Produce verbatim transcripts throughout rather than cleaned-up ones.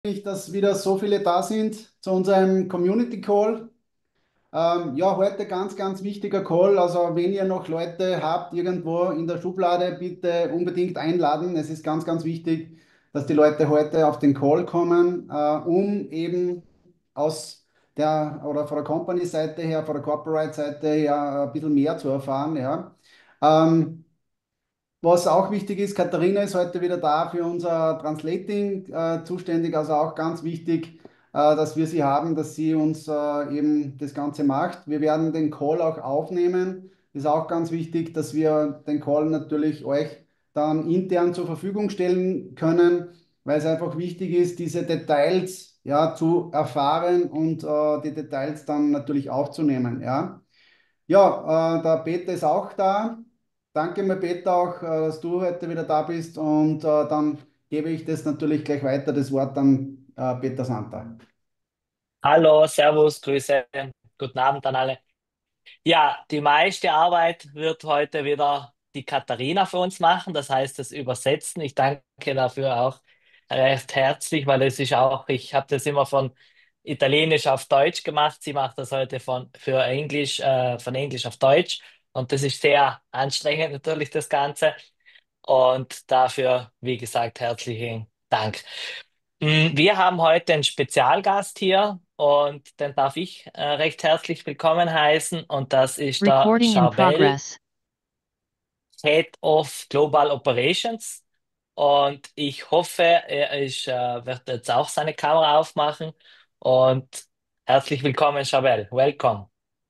Mich, dass wieder so viele da sind zu unserem Community Call. Ähm, ja, heute ganz, ganz wichtiger Call. Also wenn ihr noch Leute habt irgendwo in der Schublade, bitte unbedingt einladen. Es ist ganz, ganz wichtig, dass die Leute heute auf den Call kommen, äh, um eben aus der oder von der Company-Seite her, von der Corporate-Seite her ein bisschen mehr zu erfahren. Ja. Ähm, Was auch wichtig ist, Katharina ist heute wieder da für unser Translating äh, zuständig, also auch ganz wichtig, äh, dass wir sie haben, dass sie uns äh, eben das Ganze macht. Wir werden den Call auch aufnehmen. Ist auch ganz wichtig, dass wir den Call natürlich euch dann intern zur Verfügung stellen können, weil es einfach wichtig ist, diese Details ja zu erfahren und äh, die Details dann natürlich aufzunehmen. Ja. Ja, äh, der Peter ist auch da. Danke mir, Peter, auch, äh, dass du heute wieder da bist. Und äh, dann gebe ich das natürlich gleich weiter, das Wort an äh, Peter Santa. Hallo, Servus, Grüße, guten Abend an alle. Ja, die meiste Arbeit wird heute wieder die Katharina für uns machen, das heißt das Übersetzen. Ich danke dafür auch recht herzlich, weil es ist auch, ich habe das immer von Italienisch auf Deutsch gemacht. Sie macht das heute von, für Englisch, äh, von Englisch auf Deutsch. Und das ist sehr anstrengend natürlich, das Ganze. Und dafür, wie gesagt, herzlichen Dank. Mm, Wir haben heute einen Spezialgast hier und den darf ich äh, recht herzlich willkommen heißen und das ist der Recording in Charbel, progress. Head of Global Operations, und ich hoffe, er ist, äh, wird jetzt auch seine Kamera aufmachen und herzlich willkommen, Charbel. Welcome.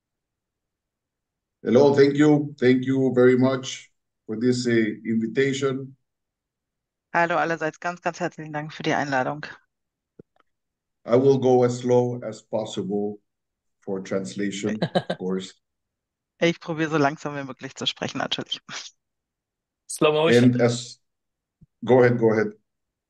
Hello, thank you. Thank you very much for this uh, invitation. Hallo allerseits, ganz, ganz herzlichen Dank für die Einladung. I will go as slow as possible for translation, of course. Ich probiere so langsam wie möglich zu sprechen, natürlich. Slow motion. And as go ahead, go ahead.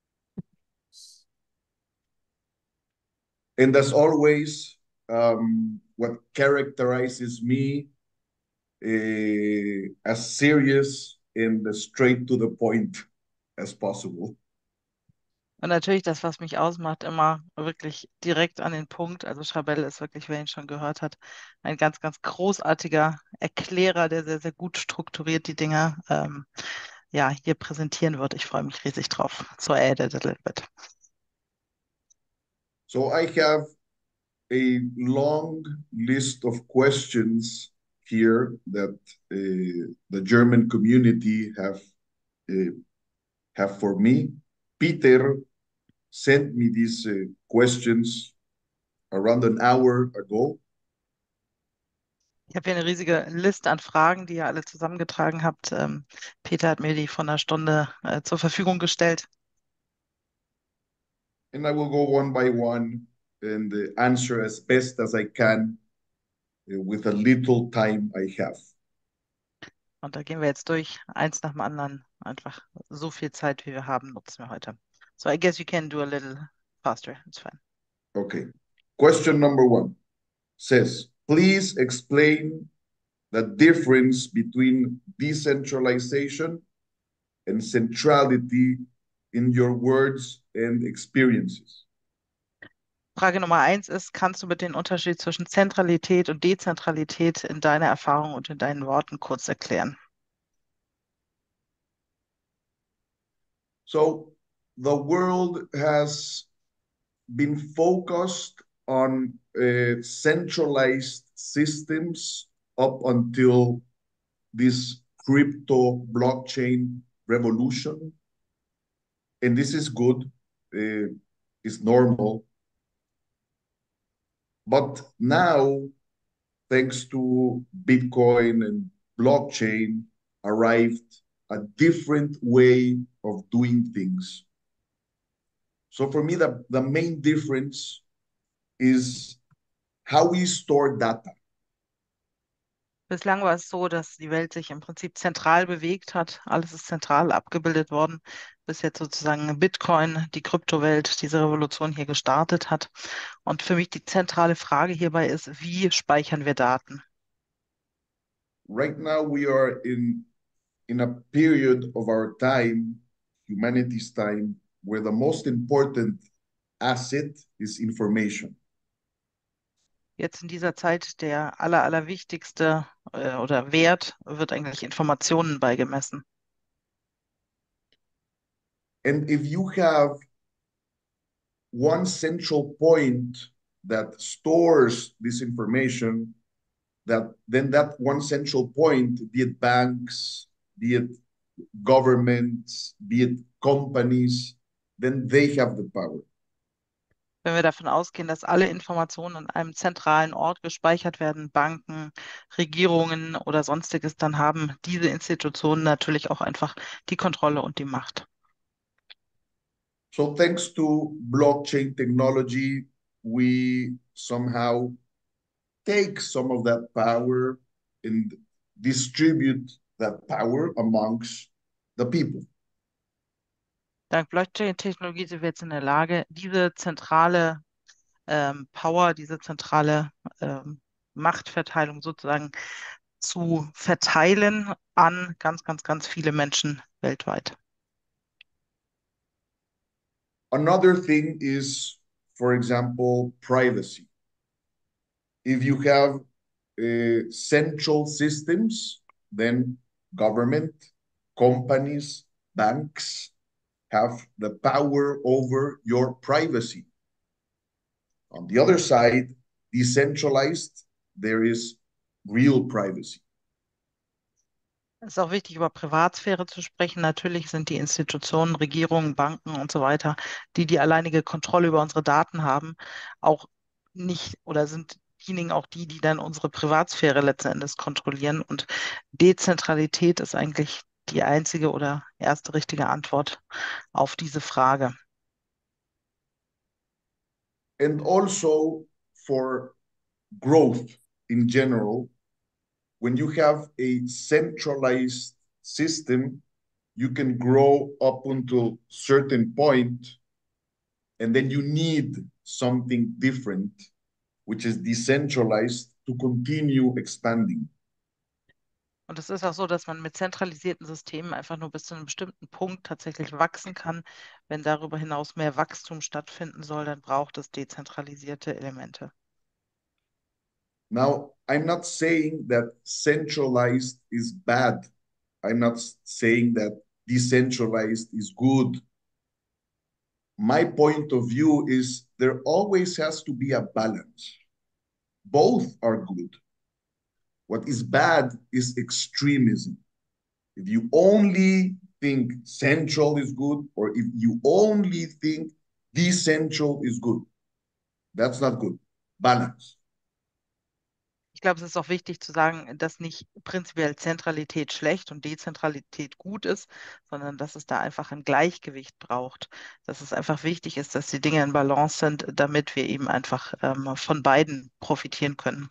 And as always, um, what characterizes me uh, as serious and straight to the point as possible. Und natürlich das, was mich ausmacht, immer wirklich direkt an den Punkt. Also Chabelle ist wirklich, wer ihn schon gehört hat, ein ganz, ganz großartiger Erklärer, der sehr, sehr gut strukturiert die Dinge ähm, ja, hier präsentieren wird. Ich freue mich riesig drauf. So I added a little bit. So I have a long list of questions here that uh, the German community have uh, have for me. Peter sent me these uh, questions around an hour ago. Ich habe hier eine riesige Liste an Fragen, die ihr alle zusammengetragen habt. Ähm, Peter hat mir die vor einer Stunde äh, zur Verfügung gestellt. And I will go one by one and uh, answer as best as I can uh, with a little time I have. Und da gehen wir jetzt durch, eins nach dem anderen. Einfach so viel Zeit, wie wir haben, nutzen wir heute. So I guess you can do a little faster. It's fine. Okay. Question number one says, please explain the difference between decentralization and centrality in your words and experiences. Frage Nummer eins ist, kannst du mit den Unterschied zwischen Zentralität und Dezentralität in deiner Erfahrung und in deinen Worten kurz erklären? So the world has been focused on uh, centralized systems up until this crypto blockchain revolution. And this is good, uh, it's normal. But now, thanks to Bitcoin and blockchain, arrived a different way of doing things. So for me, the, the main difference is how we store data. Bislang war es so, dass die Welt sich im Prinzip zentral bewegt hat. Alles ist zentral abgebildet worden, bis jetzt sozusagen Bitcoin, die Kryptowelt, diese Revolution hier gestartet hat. Und für mich die zentrale Frage hierbei ist, wie speichern wir Daten? Right now, we are in, in a period of our time, humanity's time, where the most important asset is information. Jetzt in dieser Zeit der aller, allerwichtigste äh, oder Wert wird eigentlich Informationen beigemessen. And if you have one central point that stores this information, that then that one central point, be it banks, be it governments, be it companies, then they have the power. Wenn wir davon ausgehen, dass alle Informationen an einem zentralen Ort gespeichert werden, Banken, Regierungen oder sonstiges, dann haben diese Institutionen natürlich auch einfach die Kontrolle und die Macht. So thanks to blockchain technology, we somehow take some of that power and distribute that power amongst the people. Dank Blockchain-Technologie sind wir jetzt in der Lage, diese zentrale ähm, Power, diese zentrale ähm, Machtverteilung sozusagen zu verteilen an ganz, ganz, ganz viele Menschen weltweit. Another thing is, for example, privacy. If you have uh, central systems, then government, companies, banks have the power over your privacy. On the other side, decentralized, there is real privacy. Es ist auch wichtig, über Privatsphäre zu sprechen. Natürlich sind die Institutionen, Regierungen, Banken und so weiter, die die alleinige Kontrolle über unsere Daten haben, auch nicht oder sind diejenigen auch die, die dann unsere Privatsphäre letzten Endes kontrollieren. Und Dezentralität ist eigentlich die einzige oder erste richtige Antwort auf diese Frage. And also for growth in general, when you have a centralized system, you can grow up until certain point, and then you need something different, which is decentralized, to continue expanding. Und es ist auch so, dass man mit zentralisierten Systemen einfach nur bis zu einem bestimmten Punkt tatsächlich wachsen kann. Wenn darüber hinaus mehr Wachstum stattfinden soll, dann braucht es dezentralisierte Elemente. Now, I'm not saying that centralized is bad. I'm not saying that decentralized is good. My point of view is there always has to be a balance. Both are good. What is bad is extremism. If you only think central is good, or if you only think decentral is good, that's not good. Balance. Ich glaube, es ist auch wichtig zu sagen, dass nicht prinzipiell Zentralität schlecht und Dezentralität gut ist, sondern dass es da einfach ein Gleichgewicht braucht. Dass es einfach wichtig ist, dass die Dinge in Balance sind, damit wir eben einfach ähm, von beiden profitieren können.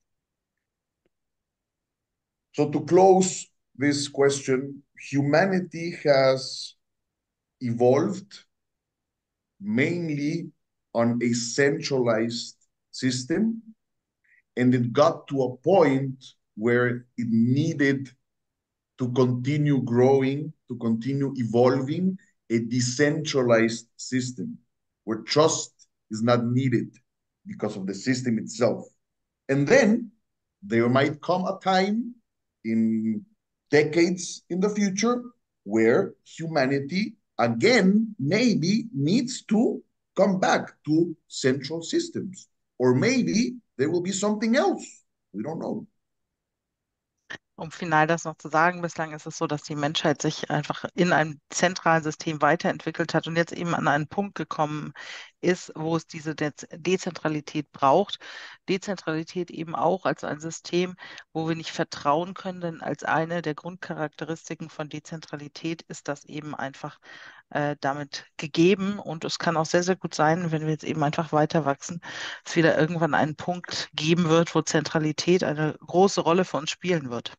So to close this question, humanity has evolved mainly on a centralized system, and it got to a point where it needed to continue growing, to continue evolving a decentralized system where trust is not needed because of the system itself. And then there might come a time in decades in the future where humanity again maybe needs to come back to central systems, or maybe there will be something else. We don't know. Um final das noch zu sagen, bislang ist es so, dass die Menschheit sich einfach in einem zentralen System weiterentwickelt hat und jetzt eben an einen Punkt gekommen ist, wo es diese De Dezentralität braucht. Dezentralität eben auch als ein System, wo wir nicht vertrauen können, denn als eine der Grundcharakteristiken von Dezentralität ist das eben einfach äh, damit gegeben. Und es kann auch sehr, sehr gut sein, wenn wir jetzt eben einfach weiter wachsen, es wieder irgendwann einen Punkt geben wird, wo Zentralität eine große Rolle für uns spielen wird.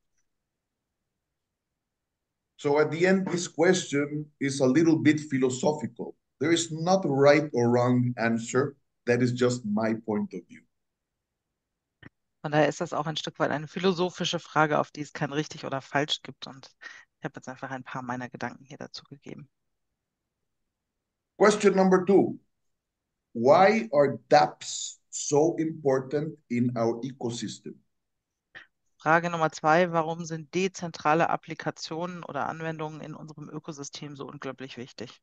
So at the end, this question is a little bit philosophical. There is not a right or wrong answer. That is just my point of view. Von daher ist das auch ein Stück weit eine philosophische Frage, auf die es kein richtig oder falsch gibt. Und ich habe jetzt einfach ein paar meiner Gedanken hier dazu gegeben. Question number two. why are dApps so important in our ecosystem? Frage Nummer zwei, warum sind dezentrale Applikationen oder Anwendungen in unserem Ökosystem so unglaublich wichtig?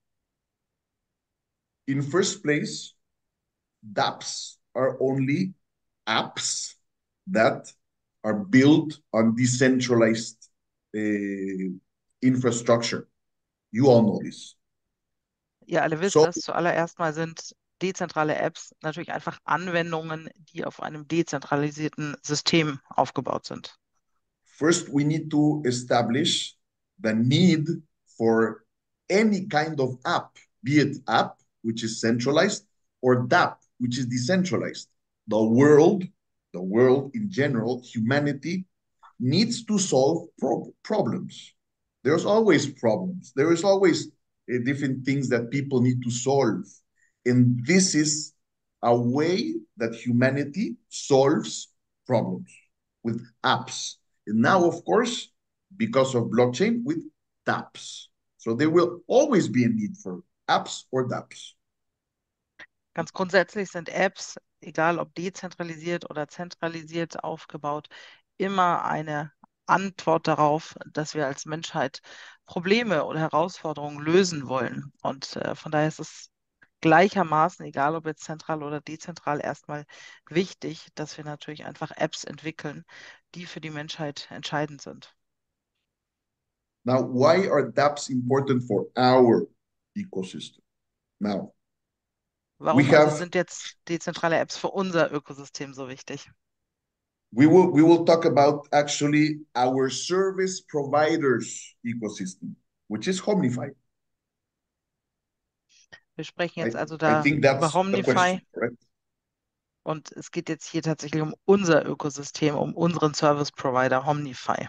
In first place, dApps are only apps that are built on decentralized uh, infrastructure. You all know this. Ihr alle wisst So das. Zuallererst mal sind dezentrale Apps natürlich einfach Anwendungen, die auf einem dezentralisierten System aufgebaut sind. first, we need to establish the need for any kind of app, be it app, which is centralized, or dApp, which is decentralized. The world, the world in general, humanity needs to solve pro- problems. There's always problems. There is always uh, different things that people need to solve. And this is a way that humanity solves problems with apps. And now, of course, because of blockchain, with dApps. So there will always be a need for apps or dApps. Ganz grundsätzlich sind Apps, egal ob dezentralisiert oder zentralisiert aufgebaut, immer eine Antwort darauf, dass wir als Menschheit Probleme oder Herausforderungen lösen wollen. Und äh, von daher ist es gleichermaßen, egal ob jetzt zentral oder dezentral, erstmal wichtig, dass wir natürlich einfach Apps entwickeln, die für die Menschheit entscheidend sind. Now, why are dApps important for our ecosystem? Now, we Warum also have sind jetzt dezentrale Apps für unser Ökosystem so wichtig? we will we will talk about actually our service providers ecosystem, which is Homnify. Wir sprechen I, jetzt also I da think über that's the Homnify question, correct? und es geht jetzt hier tatsächlich um unser Ökosystem, um unseren Service Provider Homnify.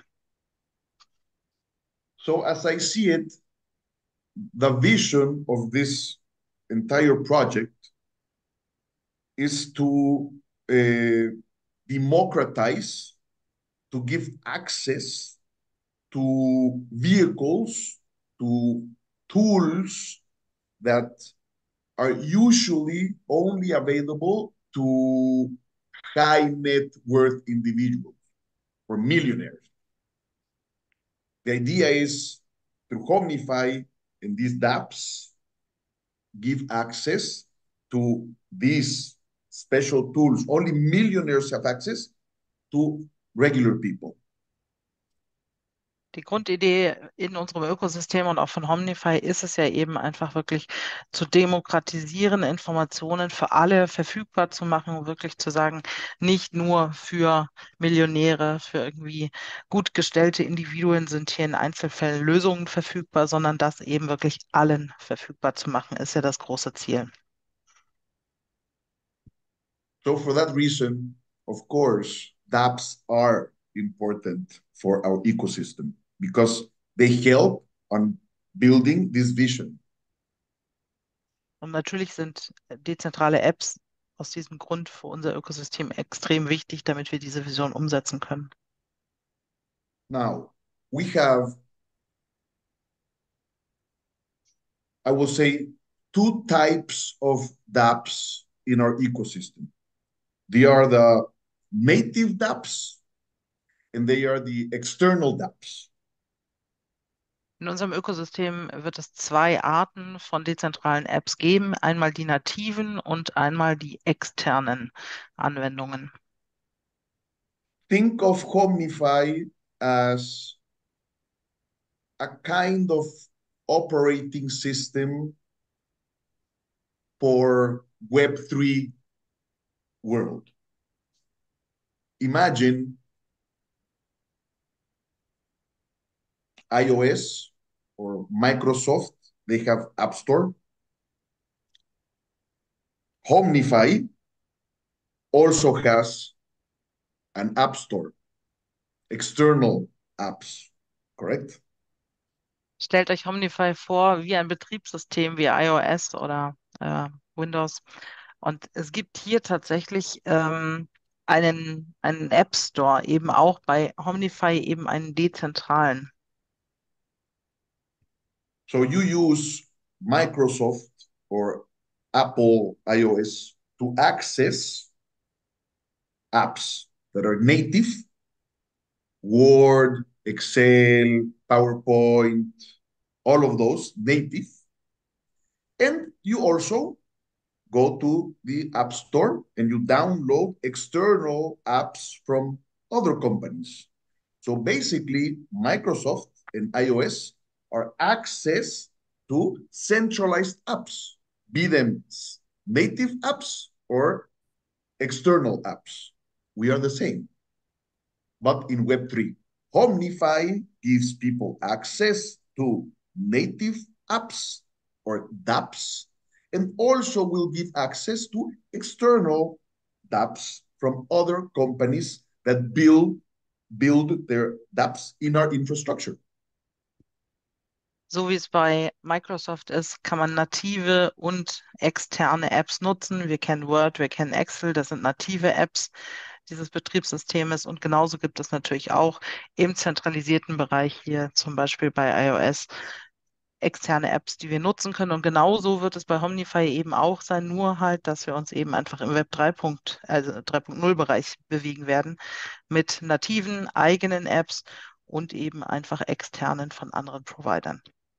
So as I see it, the vision of this entire project is to uh, democratize, to give access to vehicles, to tools that are usually only available to high net worth individuals or millionaires. The idea is through Homnify and these dApps, give access to these special tools. Only millionaires have access to regular people. Die Grundidee in unserem Ökosystem und auch von Homnify ist es ja eben einfach wirklich zu demokratisieren, Informationen für alle verfügbar zu machen und wirklich zu sagen, nicht nur für Millionäre, für irgendwie gut gestellte Individuen sind hier in Einzelfällen Lösungen verfügbar, sondern das eben wirklich allen verfügbar zu machen, ist ja das große Ziel. So for that reason, of course, dApps are important for our ecosystem because they help on building this vision. Und natürlich sind dezentrale Apps aus diesem Grund für unser Ökosystem extrem wichtig, damit wir diese Vision umsetzen können. Now, we have, I will say, two types of dApps in our ecosystem. They are the native dApps and they are the external dApps. In unserem Ökosystem wird es zwei Arten von dezentralen Apps geben, einmal die nativen und einmal die externen Anwendungen. Think of Homnify as a kind of operating system for Web three world. Imagine iOS or Microsoft, they have App Store. Homnify also has an App Store, external apps, correct? Stellt euch Homnify vor wie ein Betriebssystem wie iOS oder äh, Windows. Und es gibt hier tatsächlich ähm, einen, einen App Store, eben auch bei Homnify eben einen dezentralen. So you use Microsoft or Apple iOS to access apps that are native, Word, Excel, PowerPoint, all of those native. And you also go to the App Store and you download external apps from other companies. So basically, Microsoft and iOS are access to centralized apps, be them native apps or external apps. We are the same, but in Web three. Omnify gives people access to native apps or dApps, and also will give access to external dApps from other companies that build, build their dApps in our infrastructure. So wie es bei Microsoft ist, kann man native und externe Apps nutzen. Wir kennen Word, wir kennen Excel, das sind native Apps dieses Betriebssystems. Und genauso gibt es natürlich auch im zentralisierten Bereich hier, zum Beispiel bei iOS, externe Apps, die wir nutzen können. Und genauso wird es bei Omnify eben auch sein, nur halt, dass wir uns eben einfach im Web drei. Also drei Punkt null Bereich bewegen werden mit nativen eigenen Apps und eben einfach externen von anderen Providern.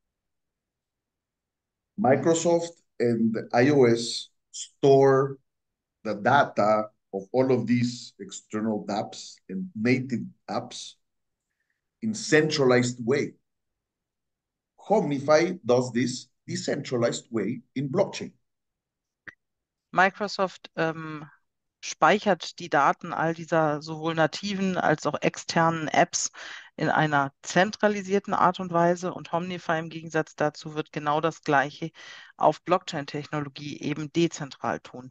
Microsoft and iOS store the data of all of these external dApps and native apps in centralized way. Omnify does this decentralized way in blockchain. Microsoft ähm, speichert die Daten all dieser sowohl nativen als auch externen Apps in einer zentralisierten Art und Weise und Omnify im Gegensatz dazu wird genau das Gleiche auf Blockchain-Technologie eben dezentral tun.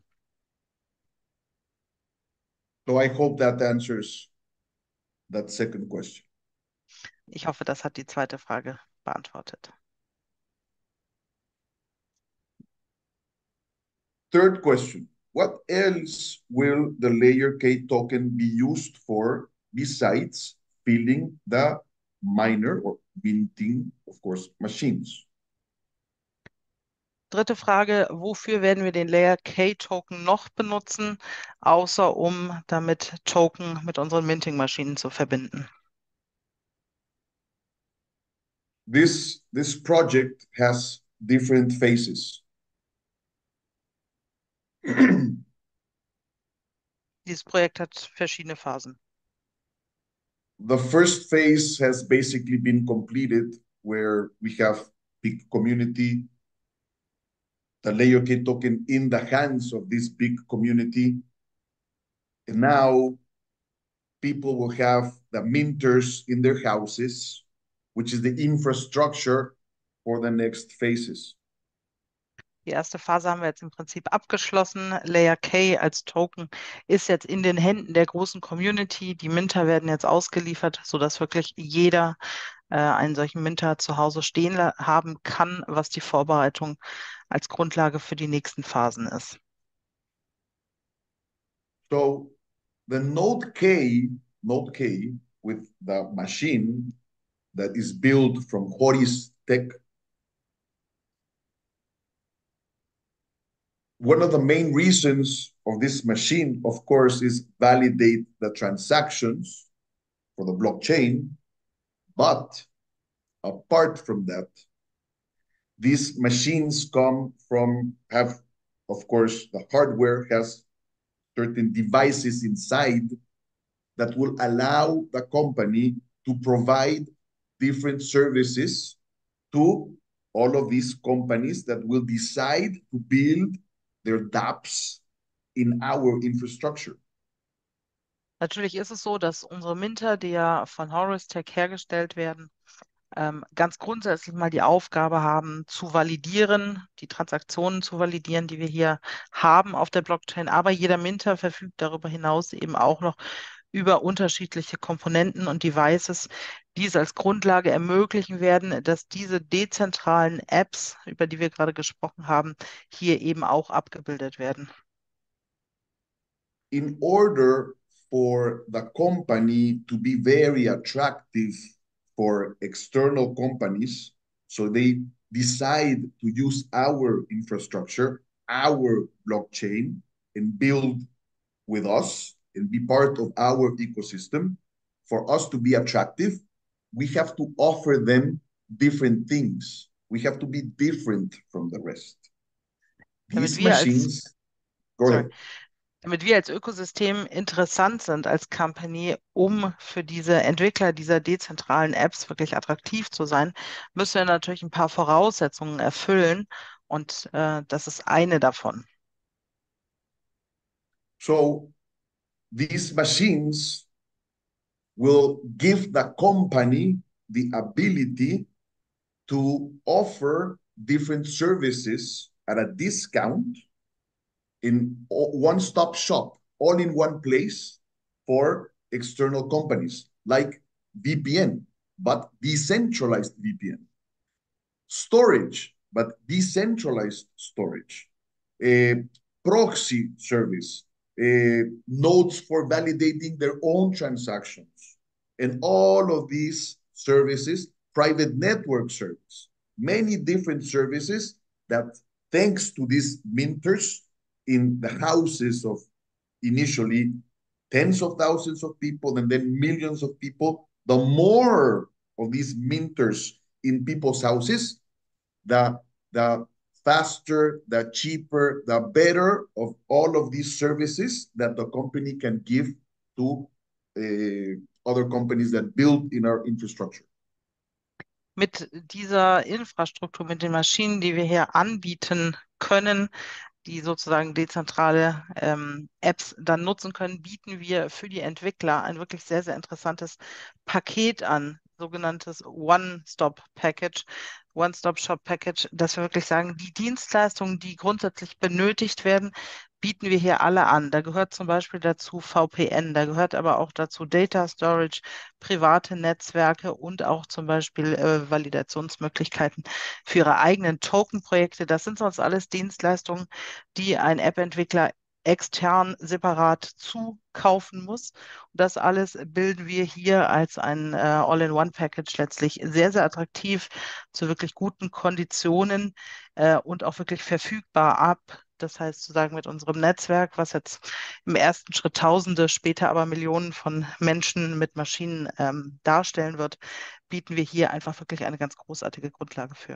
So I hope that answers that second question. Ich hoffe, das hat die zweite Frage beantwortet. Third question. What else will the layer K token be used for besides filling the miner or minting, of course, machines? Dritte Frage, wofür werden wir den Layer K-Token noch benutzen, außer um damit Token mit unseren Minting-Maschinen zu verbinden? This, this project has different phases. Dieses Projekt hat verschiedene Phasen. The first phase has basically been completed, where we have big community, the Layer K token in the hands of this big community. And now people will have the minters in their houses, which is the infrastructure for the next phases. Die erste Phase haben wir jetzt im Prinzip abgeschlossen. Layer K als Token ist jetzt in den Händen der großen Community. Die Minter werden jetzt ausgeliefert, sodass wirklich jeder äh, einen solchen Minter zu Hause stehen haben kann, was die Vorbereitung als Grundlage für die nächsten Phasen ist. So the Node K, Node K with the machine that is built from Horis Tech, one of the main reasons of this machine, of course, is validate the transactions for the blockchain. But apart from that, these machines come from, have, of course, the hardware has certain devices inside that will allow the company to provide different services to all of these companies that will decide to build their dApps in our infrastructure. Natürlich ist es so, dass unsere Minter, die ja von Horis Tech hergestellt werden, ähm, ganz grundsätzlich mal die Aufgabe haben, zu validieren, die Transaktionen zu validieren, die wir hier haben auf der Blockchain. Aber jeder Minter verfügt darüber hinaus eben auch noch über unterschiedliche Komponenten und Devices, die es als Grundlage ermöglichen werden, dass diese dezentralen Apps, über die wir gerade gesprochen haben, hier eben auch abgebildet werden. In order for the company to be very attractive for external companies, so they decide to use our infrastructure, our blockchain and build with us and be part of our ecosystem, for us to be attractive, we have to offer them different things. We have to be different from the rest. Damit These wir als, machines, go sorry, ahead. damit wir als Ökosystem interessant sind als Company, um für diese Entwickler dieser dezentralen Apps wirklich attraktiv zu sein, müssen wir natürlich ein paar Voraussetzungen erfüllen und äh, das ist eine davon. So these machines will give the company the ability to offer different services at a discount in one-stop shop, all in one place for external companies, like V P N, but decentralized V P N. Storage, but decentralized storage. A proxy service, uh, nodes for validating their own transactions, and all of these services, private network service, many different services that, thanks to these minters in the houses of initially tens of thousands of people and then millions of people, the more of these minters in people's houses, the, the faster, the cheaper, the better of all of these services that the company can give to uh, other companies that build in our infrastructure. Mit dieser Infrastruktur, mit den Maschinen, die wir hier anbieten können, die sozusagen dezentrale ähm, Apps dann nutzen können, bieten wir für die Entwickler ein wirklich sehr, sehr interessantes Paket an, sogenanntes One-Stop-Package, One-Stop-Shop-Package, dass wir wirklich sagen, die Dienstleistungen, die grundsätzlich benötigt werden, bieten wir hier alle an. Da gehört zum Beispiel dazu V P N, da gehört aber auch dazu Data Storage, private Netzwerke und auch zum Beispiel äh, Validationsmöglichkeiten für ihre eigenen Token-Projekte. Das sind sonst alles Dienstleistungen, die ein App-Entwickler extern separat zukaufen muss. Und das alles bilden wir hier als ein äh, All-in-One-Package letztlich sehr, sehr attraktiv zu wirklich guten Konditionen äh, und auch wirklich verfügbar ab. Das heißt, sozusagen mit unserem Netzwerk, was jetzt im ersten Schritt Tausende, später aber Millionen von Menschen mit Maschinen ähm, darstellen wird, bieten wir hier einfach wirklich eine ganz großartige Grundlage für.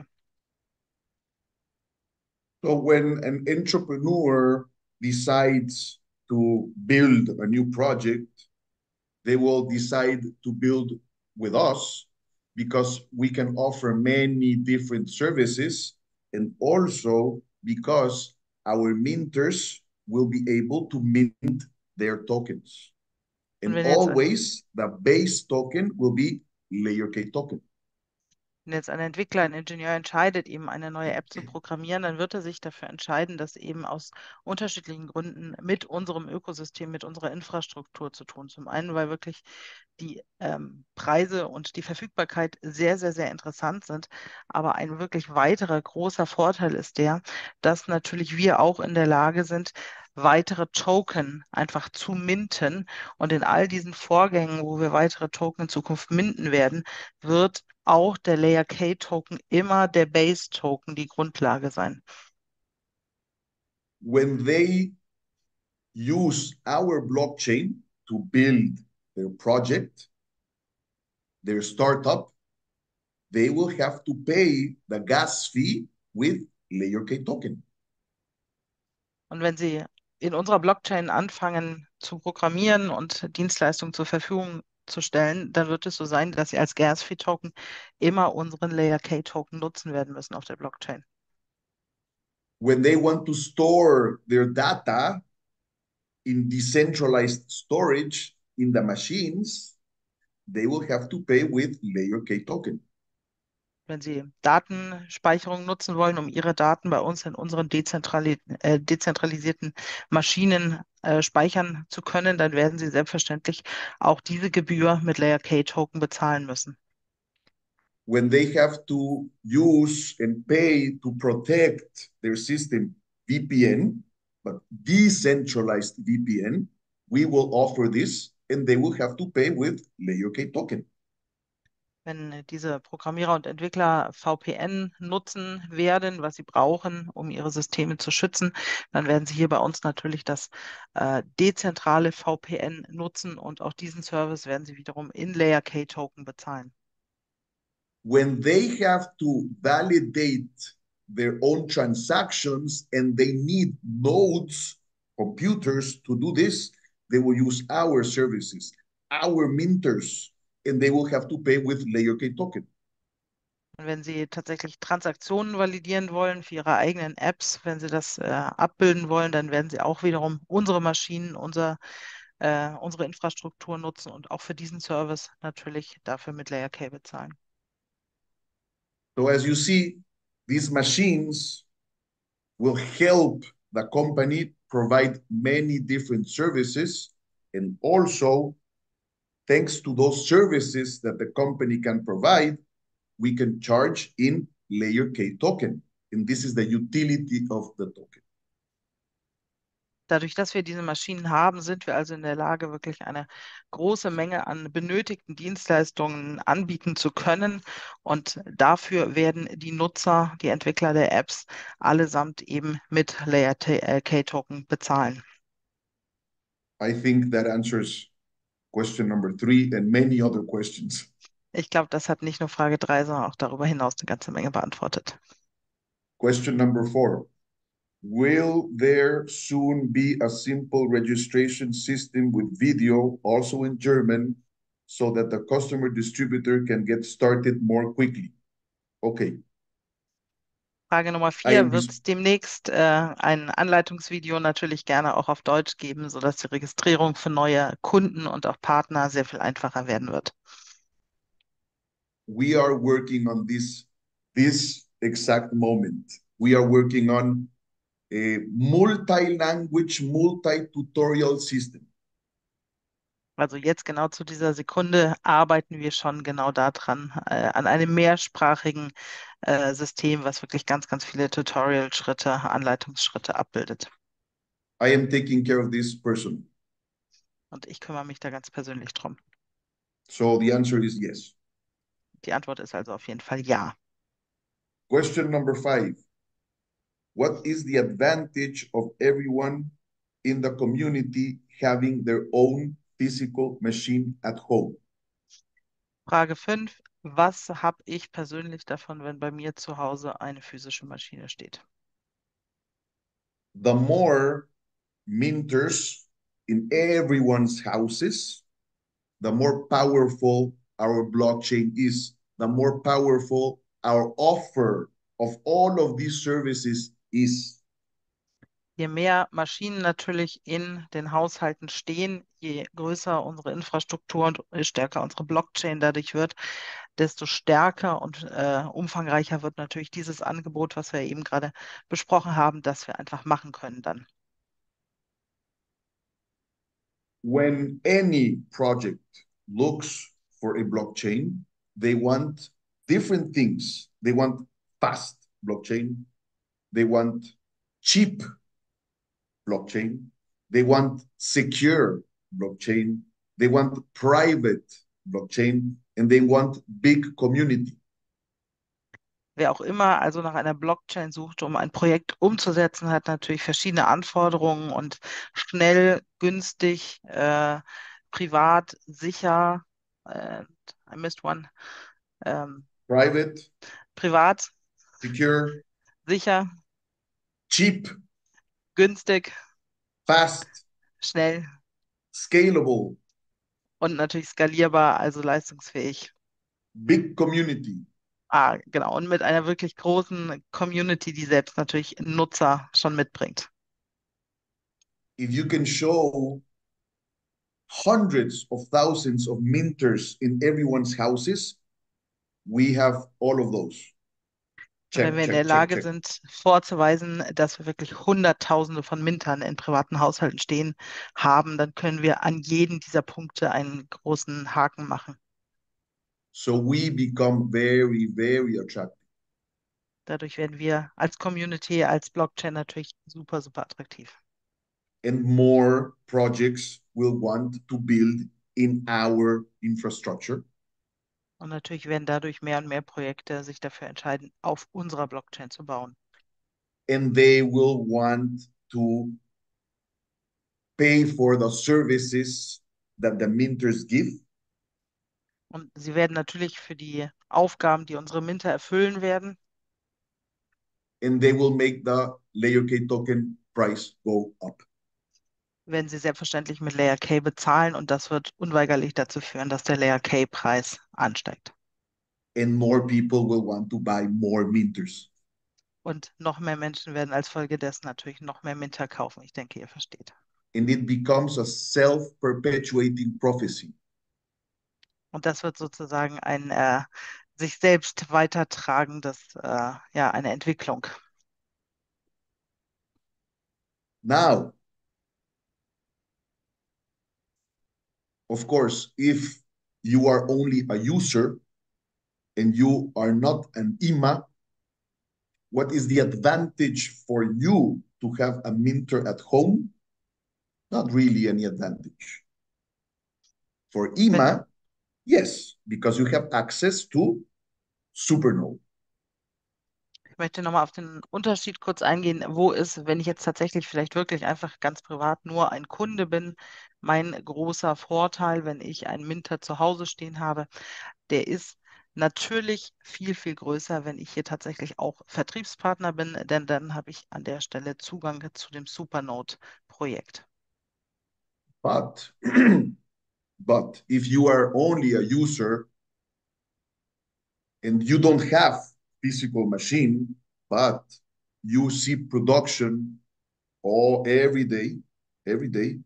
So when an entrepreneur decides to build a new project, they will decide to build with us because we can offer many different services, and also because our minters will be able to mint their tokens. Und And wenn jetzt ein always the base token will be layer K token. Wenn jetzt ein Entwickler, ein Ingenieur entscheidet, eben eine neue App zu programmieren, dann wird er sich dafür entscheiden, das eben aus unterschiedlichen Gründen mit unserem Ökosystem, mit unserer Infrastruktur zu tun. Zum einen, weil wirklich die ähm, Preise und die Verfügbarkeit sehr, sehr, sehr interessant sind. Aber ein wirklich weiterer großer Vorteil ist der, dass natürlich wir auch in der Lage sind, weitere Token einfach zu minten. Und in all diesen Vorgängen, wo wir weitere Token in Zukunft minten werden, wird auch der Layer K Token immer der Base Token die Grundlage sein. When they use our blockchain to build their project, their startup, they will have to pay the gas fee with layer K token. Und wenn Sie in unserer Blockchain anfangen zu programmieren und Dienstleistungen zur Verfügung zu stellen, dann wird es so sein, dass Sie als Gas-Fee-Token immer unseren Layer K-Token nutzen werden müssen auf der Blockchain. When they want to store their data in decentralized storage in the machines, they will have to pay with layer K token. Wenn Sie Datenspeicherung nutzen wollen, um Ihre Daten bei uns in unseren dezentrali äh, dezentralisierten Maschinen äh, speichern zu können, dann werden Sie selbstverständlich auch diese Gebühr mit Layer K Token bezahlen müssen. When they have to use and pay to protect their system V P N, but decentralized V P N, we will offer this and they will have to pay with layer K token. Wenn diese Programmierer und Entwickler V P N nutzen werden, was sie brauchen, um ihre Systeme zu schützen, dann werden sie hier bei uns natürlich das äh, dezentrale V P N nutzen und auch diesen Service werden sie wiederum in Layer K Token bezahlen. When they have to validate their own transactions and they need nodes, computers to do this, they will use our services, our minters, and they will have to pay with Layer K token. Und wenn Sie tatsächlich Transaktionen validieren wollen für Ihre eigenen Apps, wenn Sie das äh, abbilden wollen, dann werden Sie auch wiederum unsere Maschinen, unser, äh, unsere Infrastruktur nutzen und auch für diesen Service natürlich dafür mit Layer K bezahlen. So as you see, these machines will help the company provide many different services, and also thanks to those services that the company can provide, we can charge in Layer K token. And this is the utility of the token. Dadurch, dass wir diese Maschinen haben, sind wir also in der Lage, wirklich eine große Menge an benötigten Dienstleistungen anbieten zu können. Und dafür werden die Nutzer, die Entwickler der Apps, allesamt eben mit Layer K Token bezahlen. I think that answers question number three and many other questions. Ich glaube, das hat nicht nur Frage drei, sondern auch darüber hinaus eine ganze Menge beantwortet. Question number four. Will there soon be a simple registration system with video, also in German, so that the customer distributor can get started more quickly? Okay. Frage Nummer vier, wird es demnächst äh, ein Anleitungsvideo natürlich gerne auch auf Deutsch geben, sodass die Registrierung für neue Kunden und auch Partner sehr viel einfacher werden wird? We are working on this, this exact moment. We are working on a multi-language, multi-tutorial system. Also jetzt genau zu dieser Sekunde arbeiten wir schon genau daran, äh, an einem mehrsprachigen äh, System, was wirklich ganz, ganz viele Tutorial-Schritte, Anleitungsschritte abbildet. I am taking care of this person. Und ich kümmere mich da ganz persönlich drum. So the answer is yes. Die Antwort ist also auf jeden Fall ja. Question number five. What is the advantage of everyone in the community having their own physical machine at home? Frage fünf. Was habe ich persönlich davon, wenn bei mir zu Hause eine physische Maschine steht? The more minters in everyone's houses, the more powerful our blockchain is, the more powerful our offer of all of these services is. Je mehr Maschinen natürlich in den Haushalten stehen, je größer unsere Infrastruktur und je stärker unsere Blockchain dadurch wird, desto stärker und äh, umfangreicher wird natürlich dieses Angebot, was wir eben gerade besprochen haben, das wir einfach machen können dann. When any project looks for a blockchain, they want different things. They want fast blockchain. They want cheap blockchain. They want secure blockchain. They want private blockchain. And they want big community. Wer auch immer also nach einer Blockchain sucht, um ein Projekt umzusetzen, hat natürlich verschiedene Anforderungen und schnell, günstig, äh, privat, sicher, äh, I missed one, ähm, Private, privat, secure, sicher, cheap, günstig, fast, schnell scalable, und natürlich skalierbar, also leistungsfähig. big community. Ah, genau. Und mit einer wirklich großen Community, die selbst natürlich Nutzer schon mitbringt. If you can show hundreds of thousands of minters in everyone's houses, we have all of those. Und wenn Check, wir in der check, check, Lage check. sind, vorzuweisen, dass wir wirklich Hunderttausende von Mintern in privaten Haushalten stehen haben, dann können wir an jeden dieser Punkte einen großen Haken machen. So we become very, very attractive. Dadurch werden wir als Community, als Blockchain natürlich super, super attraktiv. And more projects will want to build in our infrastructure. Und natürlich werden dadurch mehr und mehr Projekte sich dafür entscheiden, auf unserer Blockchain zu bauen. And they will want to pay for the services that the minters give. Und sie werden natürlich für die Aufgaben, die unsere Minter erfüllen werden, And they will make the Layer K token price go up. werden sie selbstverständlich mit Layer K bezahlen und das wird unweigerlich dazu führen, dass der Layer K-Preis ansteigt. And more people will want to buy more minters. Und noch mehr Menschen werden als Folge dessen natürlich noch mehr Minter kaufen. Ich denke, ihr versteht. And it becomes a self-perpetuating prophecy. Und das wird sozusagen ein äh, sich selbst weitertragendes, äh, ja, eine Entwicklung. Now, of course, if you are only a user and you are not an I M A, what is the advantage for you to have a minter at home? Not really any advantage. For I M A, yes, because you have access to Supernode. Ich möchte nochmal auf den Unterschied kurz eingehen, wo ist, wenn ich jetzt tatsächlich vielleicht wirklich einfach ganz privat nur ein Kunde bin, mein großer Vorteil, wenn ich einen Minter zu Hause stehen habe, der ist natürlich viel, viel größer, wenn ich hier tatsächlich auch Vertriebspartner bin, denn dann habe ich an der Stelle Zugang zu dem Supernode-Projekt. But, but if you are only a user and you don't have physical machine, but you see production all every day, every day,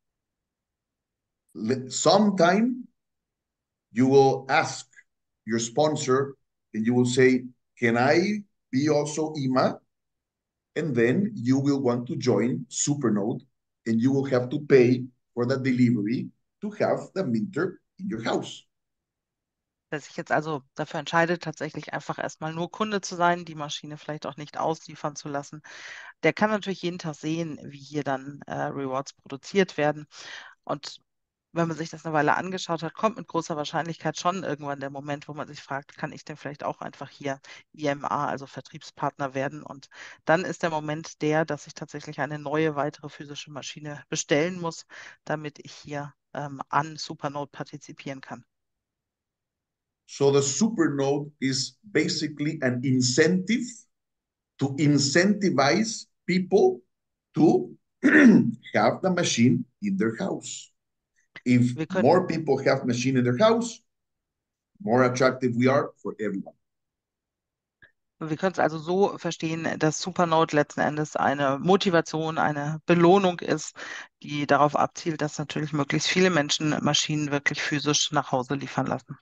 sometime you will ask your sponsor and you will say, can I be also I M A? And then you will want to join Supernode and you will have to pay for the delivery to have the minter in your house. Wer sich jetzt also dafür entscheidet, tatsächlich einfach erstmal nur Kunde zu sein, die Maschine vielleicht auch nicht ausliefern zu lassen, der kann natürlich jeden Tag sehen, wie hier dann äh, Rewards produziert werden. Und wenn man sich das eine Weile angeschaut hat, kommt mit großer Wahrscheinlichkeit schon irgendwann der Moment, wo man sich fragt, kann ich denn vielleicht auch einfach hier I M A, also Vertriebspartner werden? Und dann ist der Moment der, dass ich tatsächlich eine neue, weitere physische Maschine bestellen muss, damit ich hier ähm, an Supernode partizipieren kann. So the Supernode is basically an incentive to incentivize people to have the machine in their house. If Wir können, more people have machine in their house, more attractive we are for everyone. wir können es also so verstehen, dass Supernode letzten Endes eine Motivation, eine Belohnung ist, die darauf abzielt, dass natürlich möglichst viele Menschen Maschinen wirklich physisch nach Hause liefern lassen.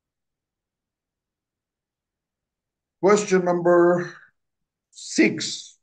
Question number six.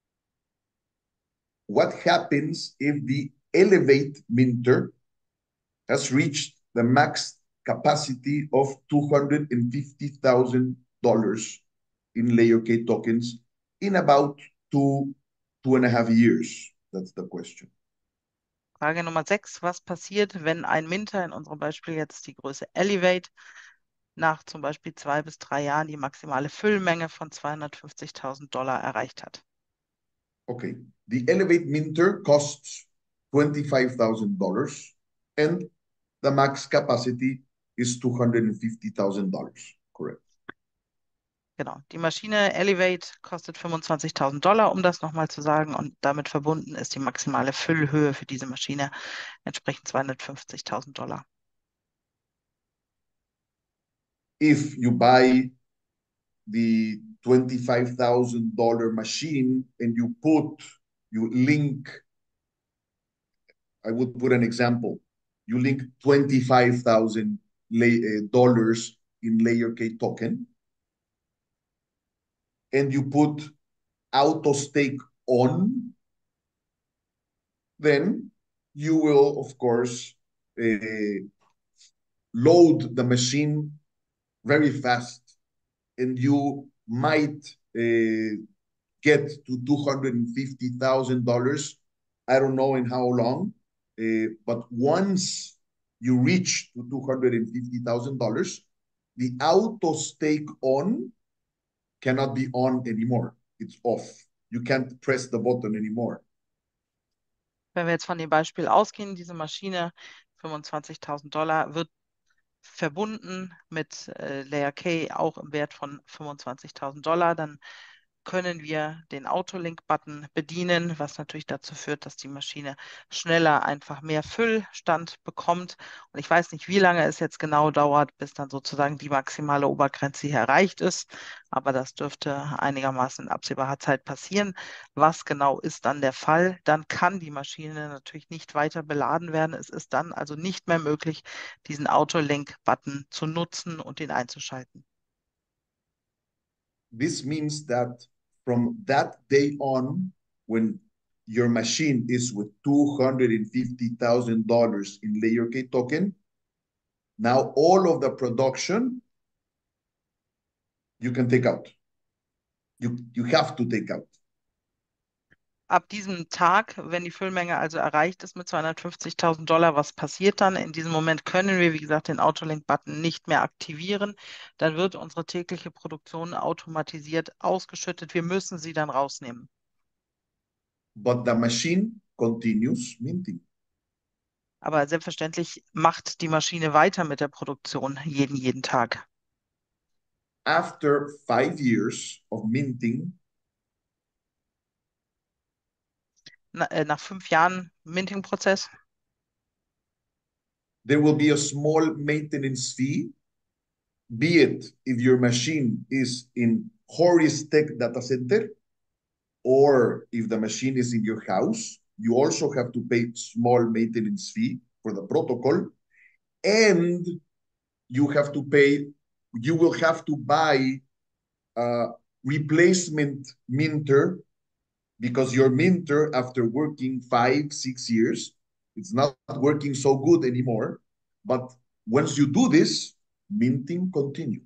What happens if the Elevate minter has reached the max capacity of two hundred fifty thousand dollars in Layer K tokens in about two, two and a half years? That's the question. Frage Nummer sechs. Was passiert, wenn ein Minter, in unserem Beispiel jetzt die Größe Elevate, nach zum Beispiel zwei bis drei Jahren die maximale Füllmenge von zweihundertfünfzigtausend Dollar erreicht hat? Okay, the Elevate minter costs twenty-five thousand dollars and the max capacity is two hundred fifty thousand dollars, correct? Genau. Die Maschine Elevate kostet fünfundzwanzigtausend Dollar, um das nochmal zu sagen. Und damit verbunden ist die maximale Füllhöhe für diese Maschine entsprechend zweihundertfünfzigtausend Dollar. If you buy the twenty-five thousand dollars machine and you put, you link, I would put an example, you link twenty-five thousand dollars in Layer K token and you put auto stake on, then you will, of course, uh, load the machine very fast and you might uh, get to two hundred fifty thousand dollars. I don't know in how long, uh, but once you reach to two hundred fifty thousand dollars, the auto stake on cannot be on anymore. It's off. You can't press the button anymore. Wenn wir jetzt von dem Beispiel ausgehen, diese Maschine, fünfundzwanzigtausend Dollar, wird verbunden mit äh, Layer K auch im Wert von fünfundzwanzigtausend Dollar, dann können wir den Autolink-Button bedienen, was natürlich dazu führt, dass die Maschine schneller einfach mehr Füllstand bekommt. Und ich weiß nicht, wie lange es jetzt genau dauert, bis dann sozusagen die maximale Obergrenze hier erreicht ist, aber das dürfte einigermaßen in absehbarer Zeit passieren. Was genau ist dann der Fall? Dann kann die Maschine natürlich nicht weiter beladen werden. Es ist dann also nicht mehr möglich, diesen Autolink-Button zu nutzen und ihn einzuschalten. This means that from that day on, when your machine is with two hundred fifty thousand dollars in Layer K token, now all of the production you can take out. You, you have to take out. Ab diesem Tag, wenn die Füllmenge also erreicht ist mit zweihundertfünfzigtausend Dollar, was passiert dann? In diesem Moment können wir, wie gesagt, den Autolink-Button nicht mehr aktivieren. Dann wird unsere tägliche Produktion automatisiert ausgeschüttet. Wir müssen sie dann rausnehmen. But the machine continues minting. Aber selbstverständlich macht die Maschine weiter mit der Produktion jeden, jeden Tag. After five years of minting, Na, äh, nach fünf Jahren Minting-Prozess there will be a small maintenance fee, be it if your machine is in Horis Tech data center or if the machine is in your house. You also have to pay small maintenance fee for the protocol, and you have to pay, you will have to buy a replacement minter because your minter, after working five, six years, it's not working so good anymore. But once you do this, minting continues.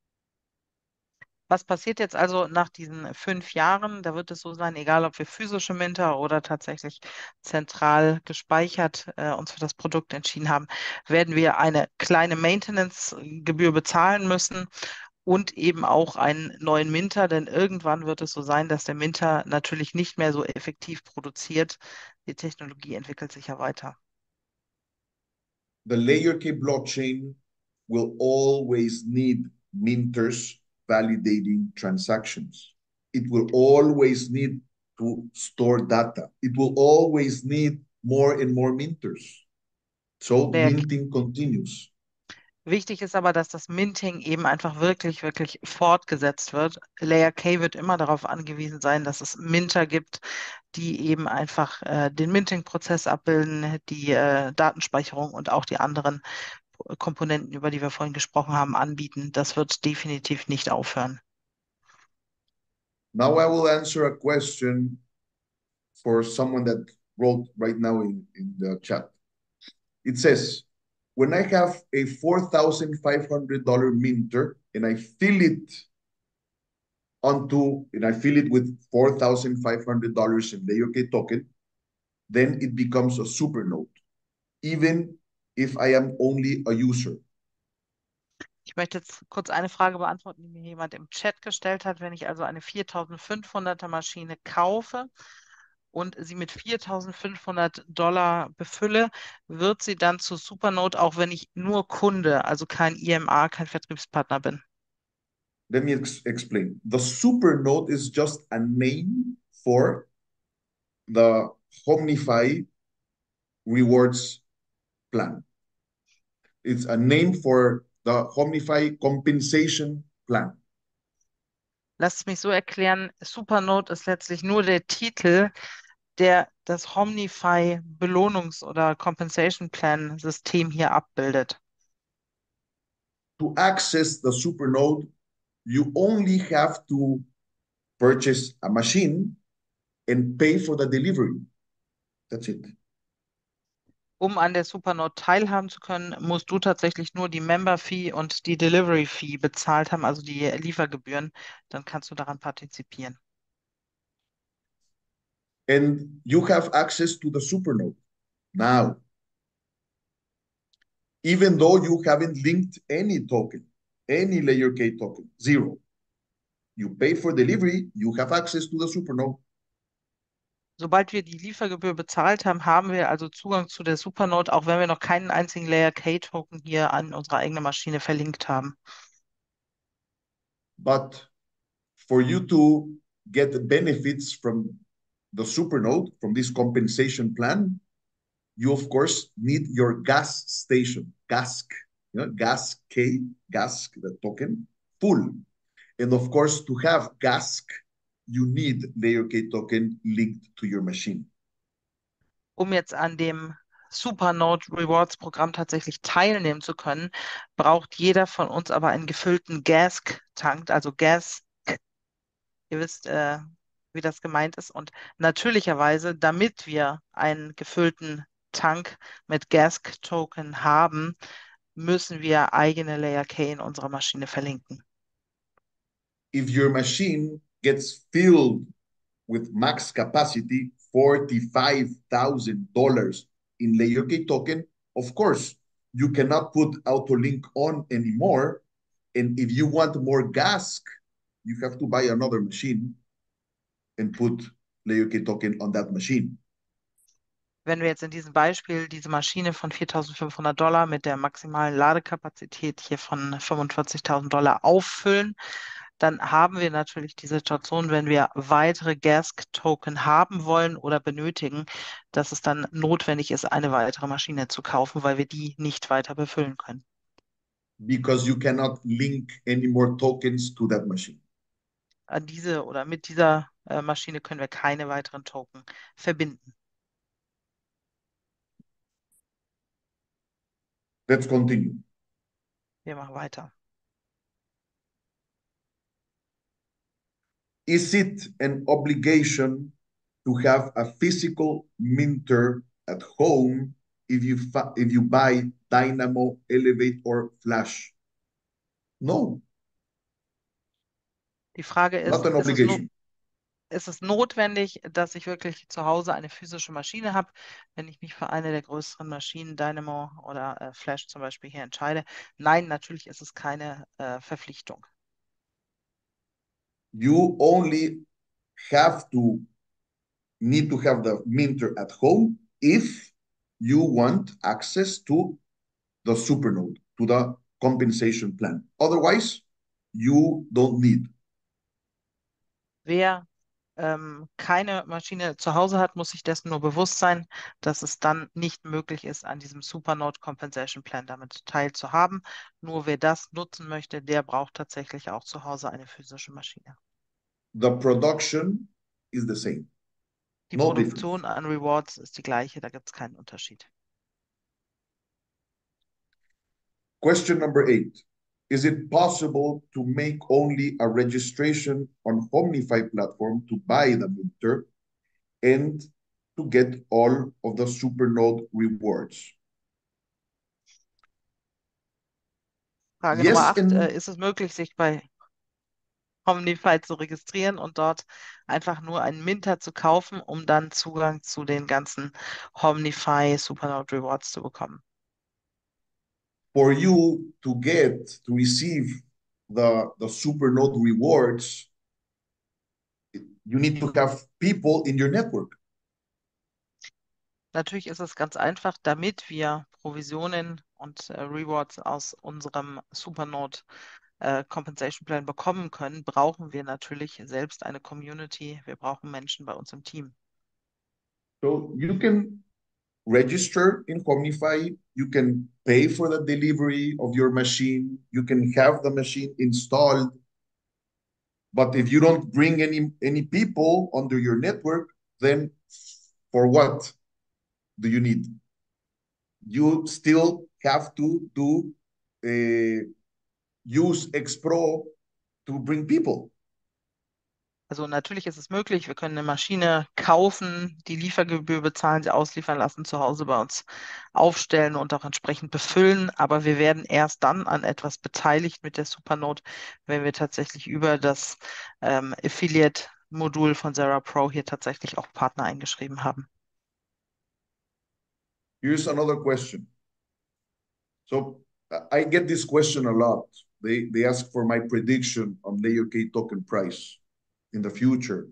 Was passiert jetzt also nach diesen fünf Jahren? Da wird es so sein, egal ob wir physische Minter oder tatsächlich zentral gespeichert äh, uns für das Produkt entschieden haben, werden wir eine kleine Maintenance-Gebühr bezahlen müssen und eben auch einen neuen Minter, denn irgendwann wird es so sein, dass der Minter natürlich nicht mehr so effektiv produziert. Die Technologie entwickelt sich ja weiter. The Layer K blockchain will always need minters validating transactions. It will always need to store data. It will always need more and more minters. So Der minting continues. Wichtig ist aber, dass das Minting eben einfach wirklich, wirklich fortgesetzt wird. Layer K wird immer darauf angewiesen sein, dass es Minter gibt, die eben einfach äh, den Minting-Prozess abbilden, die äh, Datenspeicherung und auch die anderen Komponenten, über die wir vorhin gesprochen haben, anbieten. Das wird definitiv nicht aufhören. Now I will answer a question for someone that wrote right now in, in the chat. It says, when I have a four thousand five hundred dollars minter and I fill it onto, and I fill it with four thousand five hundred dollars in Layer K token, then it becomes a supernode, even if I am only a user. Ich möchte jetzt kurz eine Frage beantworten, die mir jemand im Chat gestellt hat. Wenn ich also eine viertausendfünfhunderter Maschine kaufe und sie mit viertausendfünfhundert Dollar befülle, wird sie dann zu Supernode, auch wenn ich nur Kunde, also kein I M A, kein Vertriebspartner bin? Let me ex explain. The supernode is just a name for the Omnify rewards plan. It's a name for the Omnify compensation plan. Lass es mich so erklären, Supernode ist letztlich nur der Titel, der das Omnify Belohnungs- oder Compensation Plan System hier abbildet. To access the supernode, you only have to purchase a machine and pay for the delivery. That's it. Um an der Supernode teilhaben zu können, musst du tatsächlich nur die Member-Fee und die Delivery-Fee bezahlt haben, also die Liefergebühren. Dann kannst du daran partizipieren. And you have access to the supernode. Now, even though you haven't linked any token, any layer K token, zero. You pay for delivery, you have access to the Supernode. Sobald wir die Liefergebühr bezahlt haben, haben wir also Zugang zu der Supernode, auch wenn wir noch keinen einzigen Layer K-Token hier an unsere eigene Maschine verlinkt haben. But for you to get the benefits from the Supernode, from this compensation plan, you of course need your gas station, gas, you know, gas K, gas, the token, full. And of course, to have gas, you need layer K token linked to your machine. Um jetzt an dem Supernode Rewards Programm tatsächlich teilnehmen zu können, braucht jeder von uns aber einen gefüllten Gas-Tank, also Gas. Ihr wisst, äh, wie das gemeint ist. Und natürlicherweise, damit wir einen gefüllten Tank mit Gas-Token haben, müssen wir eigene Layer K in unserer Maschine verlinken. If your machine gets filled with max capacity, forty-five thousand dollars in layer K token, of course, you cannot put AutoLink on anymore. And if you want more gas, you have to buy another machine and put layer K token on that machine. Wenn wir jetzt in diesem Beispiel diese Maschine von viertausendfünfhundert Dollar mit der maximalen Ladekapazität hier von fünfundvierzigtausend Dollar auffüllen, dann haben wir natürlich die Situation, wenn wir weitere Gas-Token haben wollen oder benötigen, dass es dann notwendig ist, eine weitere Maschine zu kaufen, weil wir die nicht weiter befüllen können. Because you cannot link any more tokens to that machine. An diese oder mit dieser äh, Maschine können wir keine weiteren Token verbinden. Let's continue. Wir machen weiter. Is it an obligation to have a physical minter at home if you if you buy Dynamo, Elevate or Flash? No. Die Frage ist, Not an ist es, no obligation. ist es notwendig, dass ich wirklich zu Hause eine physische Maschine habe, wenn ich mich für eine der größeren Maschinen, Dynamo oder äh, Flash zum Beispiel hier entscheide? Nein, natürlich ist es keine äh, Verpflichtung. You only have to need to have the minter at home if you want access to the Supernode, to the compensation plan. Otherwise, you don't need. Wer ähm, keine Maschine zu Hause hat, muss sich dessen nur bewusst sein, dass es dann nicht möglich ist, an diesem Supernode Compensation Plan damit teilzuhaben. Nur wer das nutzen möchte, der braucht tatsächlich auch zu Hause eine physische Maschine. The production is the same. Die No Produktion difference. an Rewards ist die gleiche, da gibt es keinen Unterschied. Question number eight. Is it possible to make only a registration on Omnify platform to buy the minter and to get all of the Supernode rewards? Frage Yes, Nummer acht, and äh, ist es möglich, sich bei Omnify zu registrieren und dort einfach nur einen Minter zu kaufen, um dann Zugang zu den ganzen Omnify Supernode Rewards zu bekommen? for you to get, to receive the, the Supernode rewards, you need to have people in your network. Natürlich ist es ganz einfach, damit wir Provisionen und äh, Rewards aus unserem Supernode äh, Compensation Plan bekommen können, brauchen wir natürlich selbst eine Community. Wir brauchen Menschen bei uns im Team. So you can register in Omnify, you can pay for the delivery of your machine, you can have the machine installed. But if you don't bring any any people under your network, then for what do you need? You still have to do uh, use X-Pro to bring people. Also natürlich ist es möglich, wir können eine Maschine kaufen, die Liefergebühr bezahlen, sie ausliefern lassen, zu Hause bei uns aufstellen und auch entsprechend befüllen. Aber wir werden erst dann an etwas beteiligt mit der Supernode, wenn wir tatsächlich über das ähm, Affiliate-Modul von Zera Pro hier tatsächlich auch Partner eingeschrieben haben. Here's another question. So I get this question a lot. they, they ask for my prediction on Layer K token price in the future.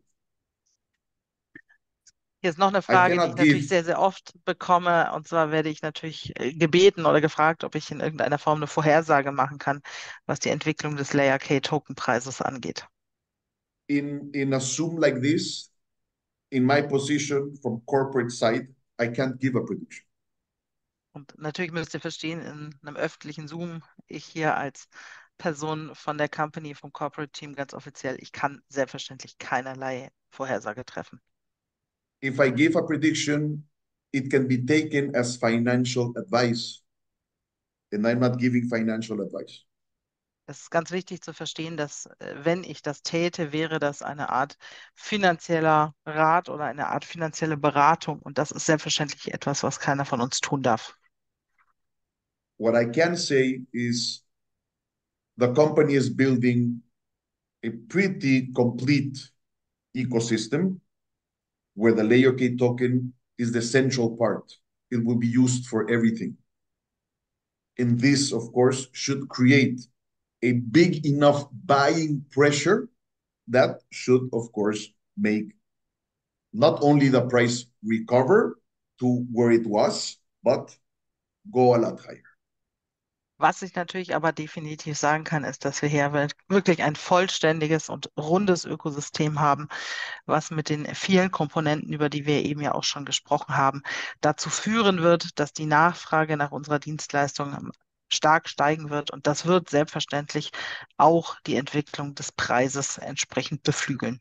Hier ist noch eine I Frage, die ich cannot natürlich give sehr, sehr oft bekomme. Und zwar werde ich natürlich äh, gebeten oder gefragt, ob ich in irgendeiner Form eine Vorhersage machen kann, was die Entwicklung des Layer K Token-Preises angeht. in in a Zoom like this, in my position from corporate side, I can't give a prediction. Und natürlich müsst ihr verstehen, in einem öffentlichen Zoom, ich hier als Person von der Company, vom Corporate Team ganz offiziell, ich kann selbstverständlich keinerlei Vorhersage treffen. If I give a prediction, it can be taken as financial advice, and I'm not giving financial advice. Es ist ganz wichtig zu verstehen, dass äh, wenn ich das täte, wäre das eine Art finanzieller Rat oder eine Art finanzielle Beratung. Und das ist selbstverständlich etwas, was keiner von uns tun darf. What I can say is the company is building a pretty complete ecosystem where the Layer K token is the central part. It will be used for everything. And this, of course, should create a big enough buying pressure that should, of course, make not only the price recover to where it was, but go a lot higher. Was ich natürlich aber definitiv sagen kann, ist, dass wir hier wirklich ein vollständiges und rundes Ökosystem haben, was mit den vielen Komponenten, über die wir eben ja auch schon gesprochen haben, dazu führen wird, dass die Nachfrage nach unserer Dienstleistung stark steigen wird. Und das wird selbstverständlich auch die Entwicklung des Preises entsprechend beflügeln.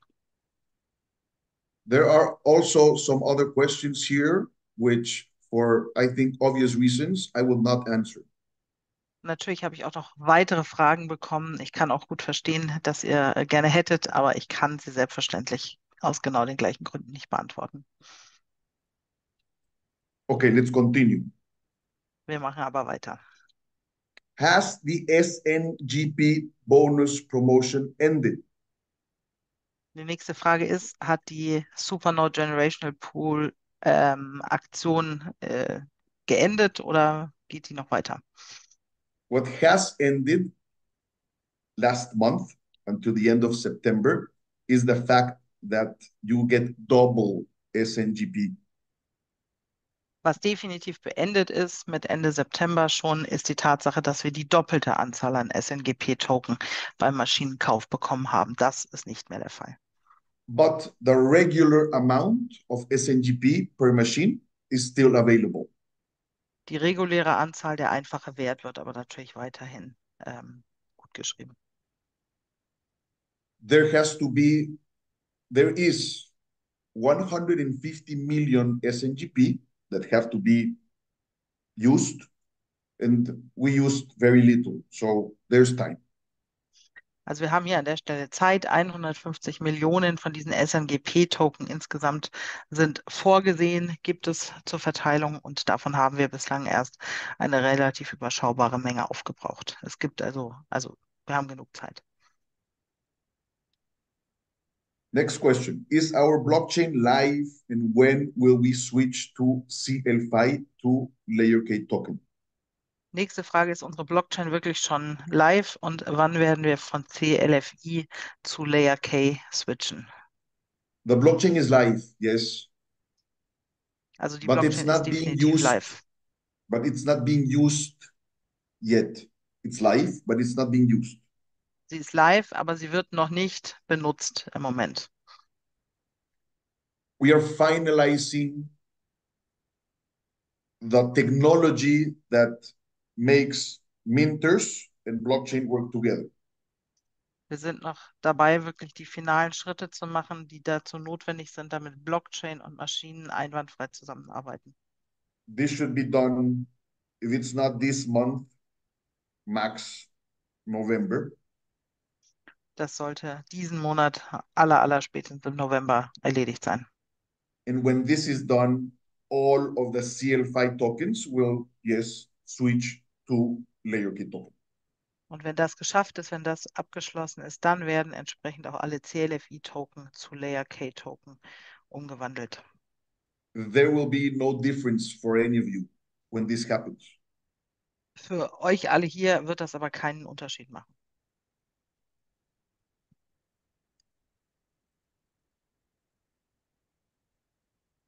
There are also some other questions here, which, for I think obvious reasons, I will not answer. Natürlich habe ich auch noch weitere Fragen bekommen. Ich kann auch gut verstehen, dass ihr äh, gerne hättet, aber ich kann sie selbstverständlich aus genau den gleichen Gründen nicht beantworten. Okay, let's continue. Wir machen aber weiter. Has the S N G P bonus promotion ended? Die nächste Frage ist, hat die Supernode Generational Pool ähm, Aktion äh, geendet oder geht die noch weiter? What has ended last month until the end of September is the fact that you get double S N G P. Was definitiv beendet ist mit Ende September schon, ist die Tatsache, dass wir die doppelte Anzahl an S N G P-Token beim Maschinenkauf bekommen haben. Das ist nicht mehr der Fall. But the regular amount of S N G P per machine is still available. Die reguläre Anzahl, der einfache Wert, wird aber natürlich weiterhin ähm, gut geschrieben. There has to be, there is one hundred fifty million S N G P that have to be used, and we used very little, so there's time. Also wir haben hier an der Stelle Zeit. hundertfünfzig Millionen von diesen S N G P-Token insgesamt sind vorgesehen, gibt es zur Verteilung und davon haben wir bislang erst eine relativ überschaubare Menge aufgebraucht. Es gibt also, also wir haben genug Zeit. Next question. Is our blockchain live, and when will we switch to C L F I to Layer K token? Nächste Frage, ist unsere Blockchain wirklich schon live und wann werden wir von C L F I zu Layer K switchen? The blockchain is live, yes, Also die but it's Blockchain ist not being definitiv used, live. but it's not being used yet. It's live, but it's not being used. Sie ist live, aber sie wird noch nicht benutzt im Moment. We are finalizing the technology that makes minters and blockchain work together. Wir sind noch dabei, wirklich die finalen Schritte zu machen, die dazu notwendig sind, damit Blockchain und Maschinen einwandfrei zusammenarbeiten. This should be done, if it's not this month, max November. Das sollte diesen Monat aller, aller spätestens im November erledigt sein. And when this is done, all of the C L F I tokens will, yes, switch to Layer K token. Und wenn das geschafft ist, wenn das abgeschlossen ist, dann werden entsprechend auch alle C L F I-Token zu Layer K-Token umgewandelt. There will be no difference for any of you when this happens. Für euch alle hier wird das aber keinen Unterschied machen.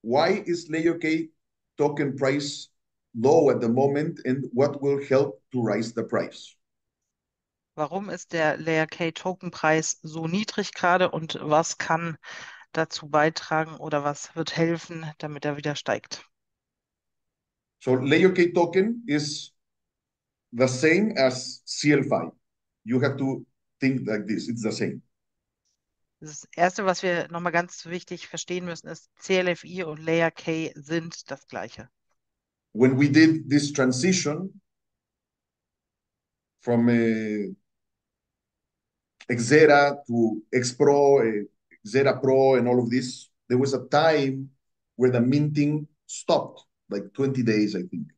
why is Layer K token price low at the moment, and what will help to rise the price? Warum ist der Layer K Tokenpreis so niedrig gerade und was kann dazu beitragen oder was wird helfen, damit er wieder steigt? So Layer K token is the same as C L F I. You have to think like this. It's the same. Das Erste, was wir nochmal ganz wichtig verstehen müssen, ist, C L F I und Layer K sind das Gleiche. When we did this transition from uh, Xera to X Pro, uh, Xera Pro, and all of this, there was a time where the minting stopped, like twenty days, I think.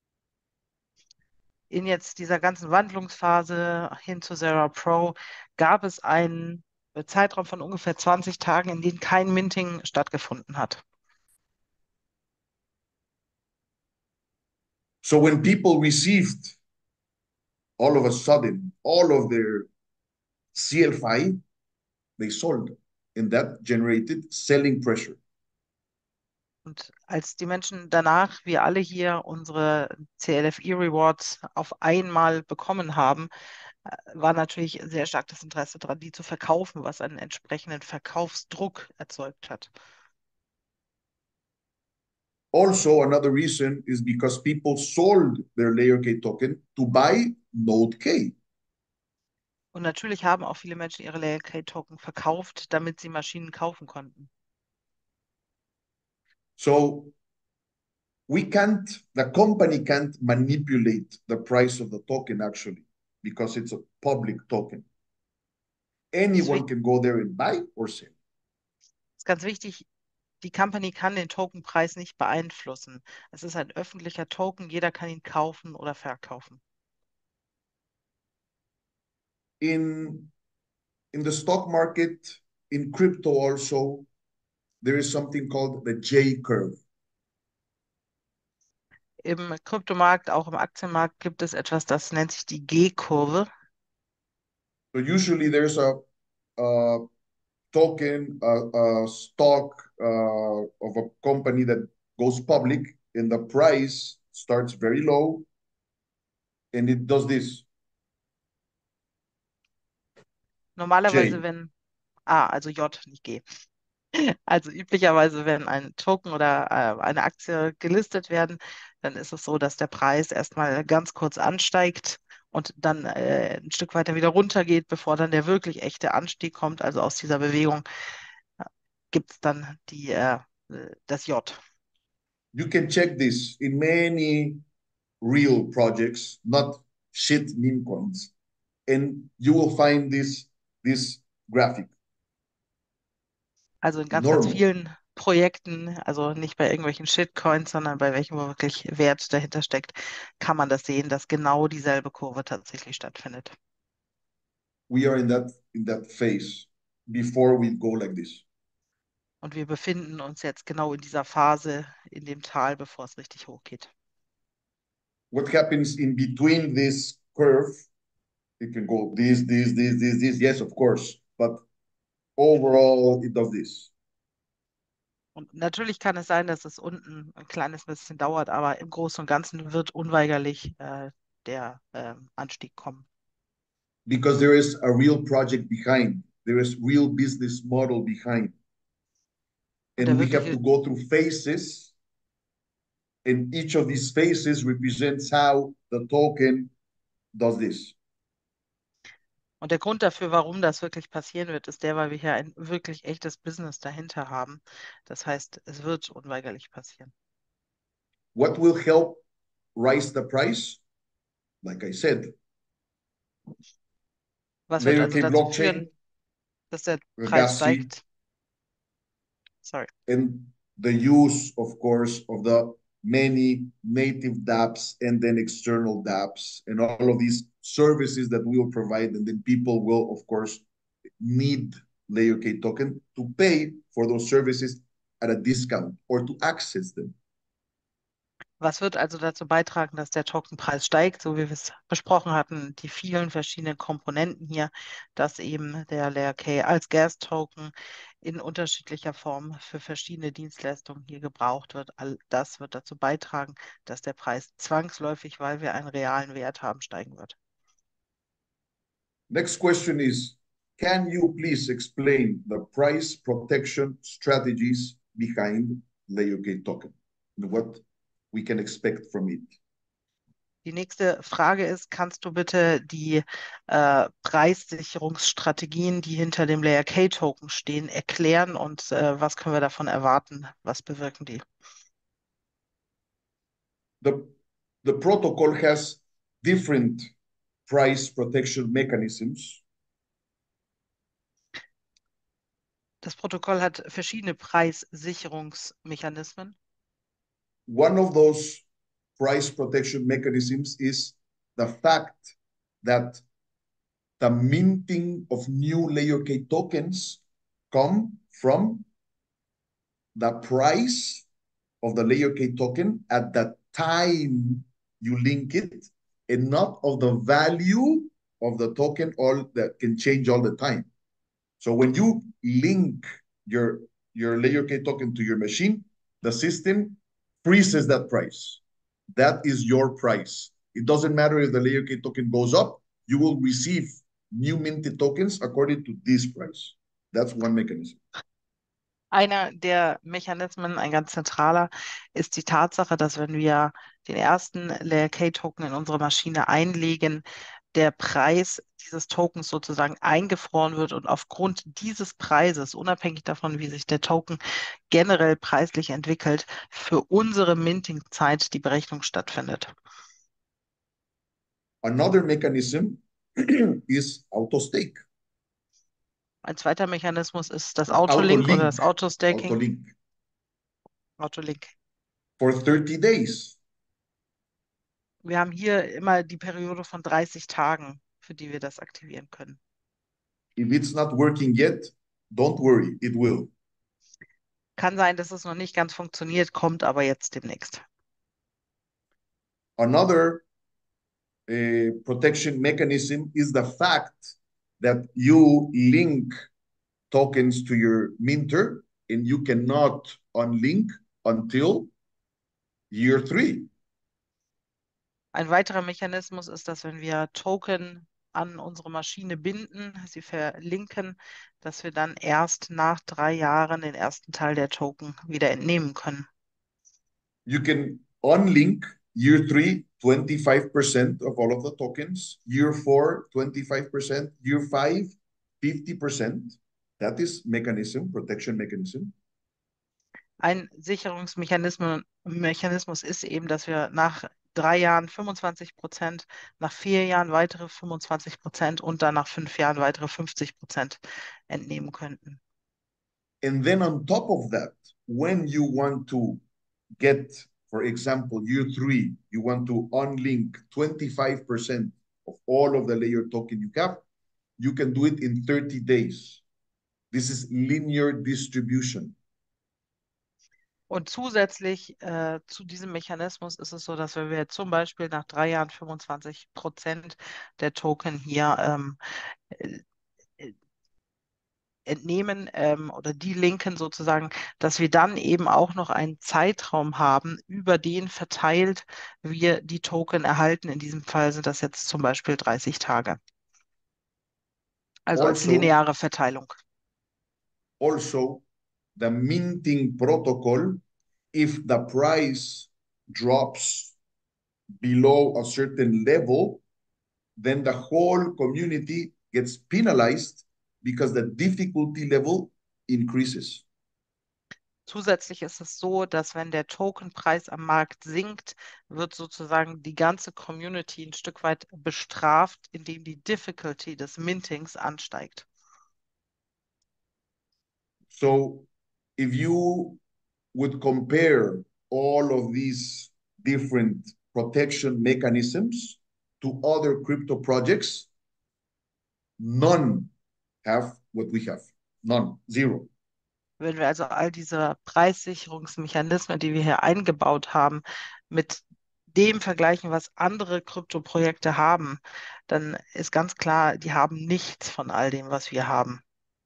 In jetzt dieser ganzen Wandlungsphase hin zu Xera Pro gab es einen Zeitraum von ungefähr zwanzig Tagen, in denen kein Minting stattgefunden hat. So when people received all of a sudden all of their C L F I, they sold, and that generated selling pressure. Und als die Menschen danach, wir alle hier, unsere C L F I-Rewards auf einmal bekommen haben, äh, war natürlich sehr stark das Interesse daran, die zu verkaufen, was einen entsprechenden Verkaufsdruck erzeugt hat. Also, another reason is because people sold their Layer K token to buy Node K. Und natürlich haben auch viele Menschen ihre Layer K-Token verkauft, damit sie Maschinen kaufen konnten. So we can't, the company can't manipulate the price of the token actually, because it's a public token. Anyone can go there and buy or sell. Das ist ganz wichtig, die Company kann den Tokenpreis nicht beeinflussen. Es ist ein öffentlicher Token, jeder kann ihn kaufen oder verkaufen. In, in the stock market, in crypto also, there is something called the J curve. Im Kryptomarkt, auch im Aktienmarkt, gibt es etwas, das nennt sich die G-Kurve. So usually there's a, a token, a, a stock uh, of a company that goes public, and the price starts very low, and it does this. Normalerweise, J. wenn, ah, also J, nicht G. Also üblicherweise, wenn ein Token oder äh, eine Aktie gelistet werden, dann ist es so, dass der Preis erstmal ganz kurz ansteigt und dann äh, ein Stück weiter wieder runtergeht, bevor dann der wirklich echte Anstieg kommt. Also aus dieser Bewegung äh, gibt es dann die, äh, äh, das J. You can check this in many real projects, not shit meme coins, and you will find this this graphic. Also in ganz, ganz Normal. vielen Projekten, also nicht bei irgendwelchen Shitcoins, sondern bei welchen, wo wirklich Wert dahinter steckt, kann man das sehen, dass genau dieselbe Kurve tatsächlich stattfindet. We are in that in that phase before we go like this. Und wir befinden uns jetzt genau in dieser Phase, in dem Tal, bevor es richtig hochgeht. What happens in between this curve? It can go this, this, this, this, this. Yes, of course, but overall, it does this. Und natürlich kann es sein, dass es unten ein kleines bisschen dauert, aber im Großen und Ganzen wird unweigerlich äh, der äh, Anstieg kommen. Because there is a real project behind, there is real business model behind. Und And der we have wirkliche, to go through phases, and each of these phases represents how the token does this. und der Grund dafür, warum das wirklich passieren wird, ist der, weil wir hier ein wirklich echtes Business dahinter haben. Das heißt, es wird unweigerlich passieren. What will help rise the price? Like I said, Was wird Layer also K dazu blockchain, führen, dass der the Preis gas fee, steigt? Sorry. and the use, of course, of the many native dApps and then external dApps and all of these services that we will provide. And then people will, of course, need Layer K token to pay for those services at a discount or to access them. Was wird also dazu beitragen, dass der Tokenpreis steigt, so wie wir es besprochen hatten, die vielen verschiedenen Komponenten hier, dass eben der Layer K als Gas-Token in unterschiedlicher Form für verschiedene Dienstleistungen hier gebraucht wird. All das wird dazu beitragen, dass der Preis zwangsläufig, weil wir einen realen Wert haben, steigen wird. Next question is, can you please explain the price protection strategies behind Layer K token and what we can expect from it? Die nächste Frage ist, kannst du bitte die äh, Preissicherungsstrategien, die hinter dem Layer K Token stehen, erklären und äh, was können wir davon erwarten? Was bewirken die? The, the protocol has different price protection mechanisms. Das Protokoll hat verschiedene Preissicherungsmechanismen. One of those price protection mechanisms is the fact that the minting of new Layer K tokens come from the price of the Layer K token at the time you link it, and not of the value of the token, all that can change all the time. So when you link your your Layer K token to your machine, the system freezes that price. That is your price. It doesn't matter if the Layer K token goes up, you will receive new minted tokens according to this price. That's one mechanism. Einer der Mechanismen, ein ganz zentraler, ist die Tatsache, dass wenn wir den ersten Layer K Token in unsere Maschine einlegen, der Preis dieses Tokens sozusagen eingefroren wird und aufgrund dieses Preises, unabhängig davon, wie sich der Token generell preislich entwickelt, für unsere Minting-Zeit die Berechnung stattfindet. Another mechanism is auto-stake. Ein zweiter Mechanismus ist das Autolink oder das Autostaking. Autolink. Autolink. For thirty days. Wir haben hier immer die Periode von dreißig Tagen, für die wir das aktivieren können. If it's not working yet, don't worry, it will. Kann sein, dass es noch nicht ganz funktioniert, kommt aber jetzt demnächst. Another uh, protection mechanism is the fact that you link tokens to your minter and you cannot unlink until year three. Ein weiterer Mechanismus ist, dass wenn wir Token an unsere Maschine binden, sie verlinken, dass wir dann erst nach drei Jahren den ersten Teil der Token wieder entnehmen können. You can unlink year three, twenty-five percent of all of the tokens, year four, twenty-five percent, year five, fifty percent. That is mechanism, protection mechanism. Ein Sicherungsmechanismus Mechanismus ist eben, dass wir nach drei Jahren fünfundzwanzig Prozent, nach vier Jahren weitere fünfundzwanzig Prozent und dann nach fünf Jahren weitere fünfzig Prozent entnehmen könnten. And then on top of that, when you want to get, for example, year three, you want to unlink twenty-five percent of all of the layer token you have, you can do it in thirty days. This is linear distribution. Und zusätzlich äh, zu diesem Mechanismus ist es so, dass wenn wir zum Beispiel nach drei Jahren fünfundzwanzig Prozent der Token hier ähm, äh, entnehmen ähm, oder die linken sozusagen, dass wir dann eben auch noch einen Zeitraum haben, über den verteilt wir die Token erhalten. In diesem Fall sind das jetzt zum Beispiel dreißig Tage. Also als Also, lineare Verteilung. Also, the minting protocol, if the price drops below a certain level, then the whole community gets penalized because the difficulty level increases. Zusätzlich ist es so, dass wenn der Tokenpreis am Markt sinkt, wird sozusagen die ganze Community ein Stück weit bestraft, indem die Difficulty des Mintings ansteigt. So if you would compare all of these different protection mechanisms to other crypto projects, none have what we have. None. Zero. Wenn wir also all diese Preissicherungsmechanismen, die wir hier eingebaut haben, mit dem vergleichen, was andere Kryptoprojekte haben, dann ist ganz klar, die haben nichts von all dem, was wir haben.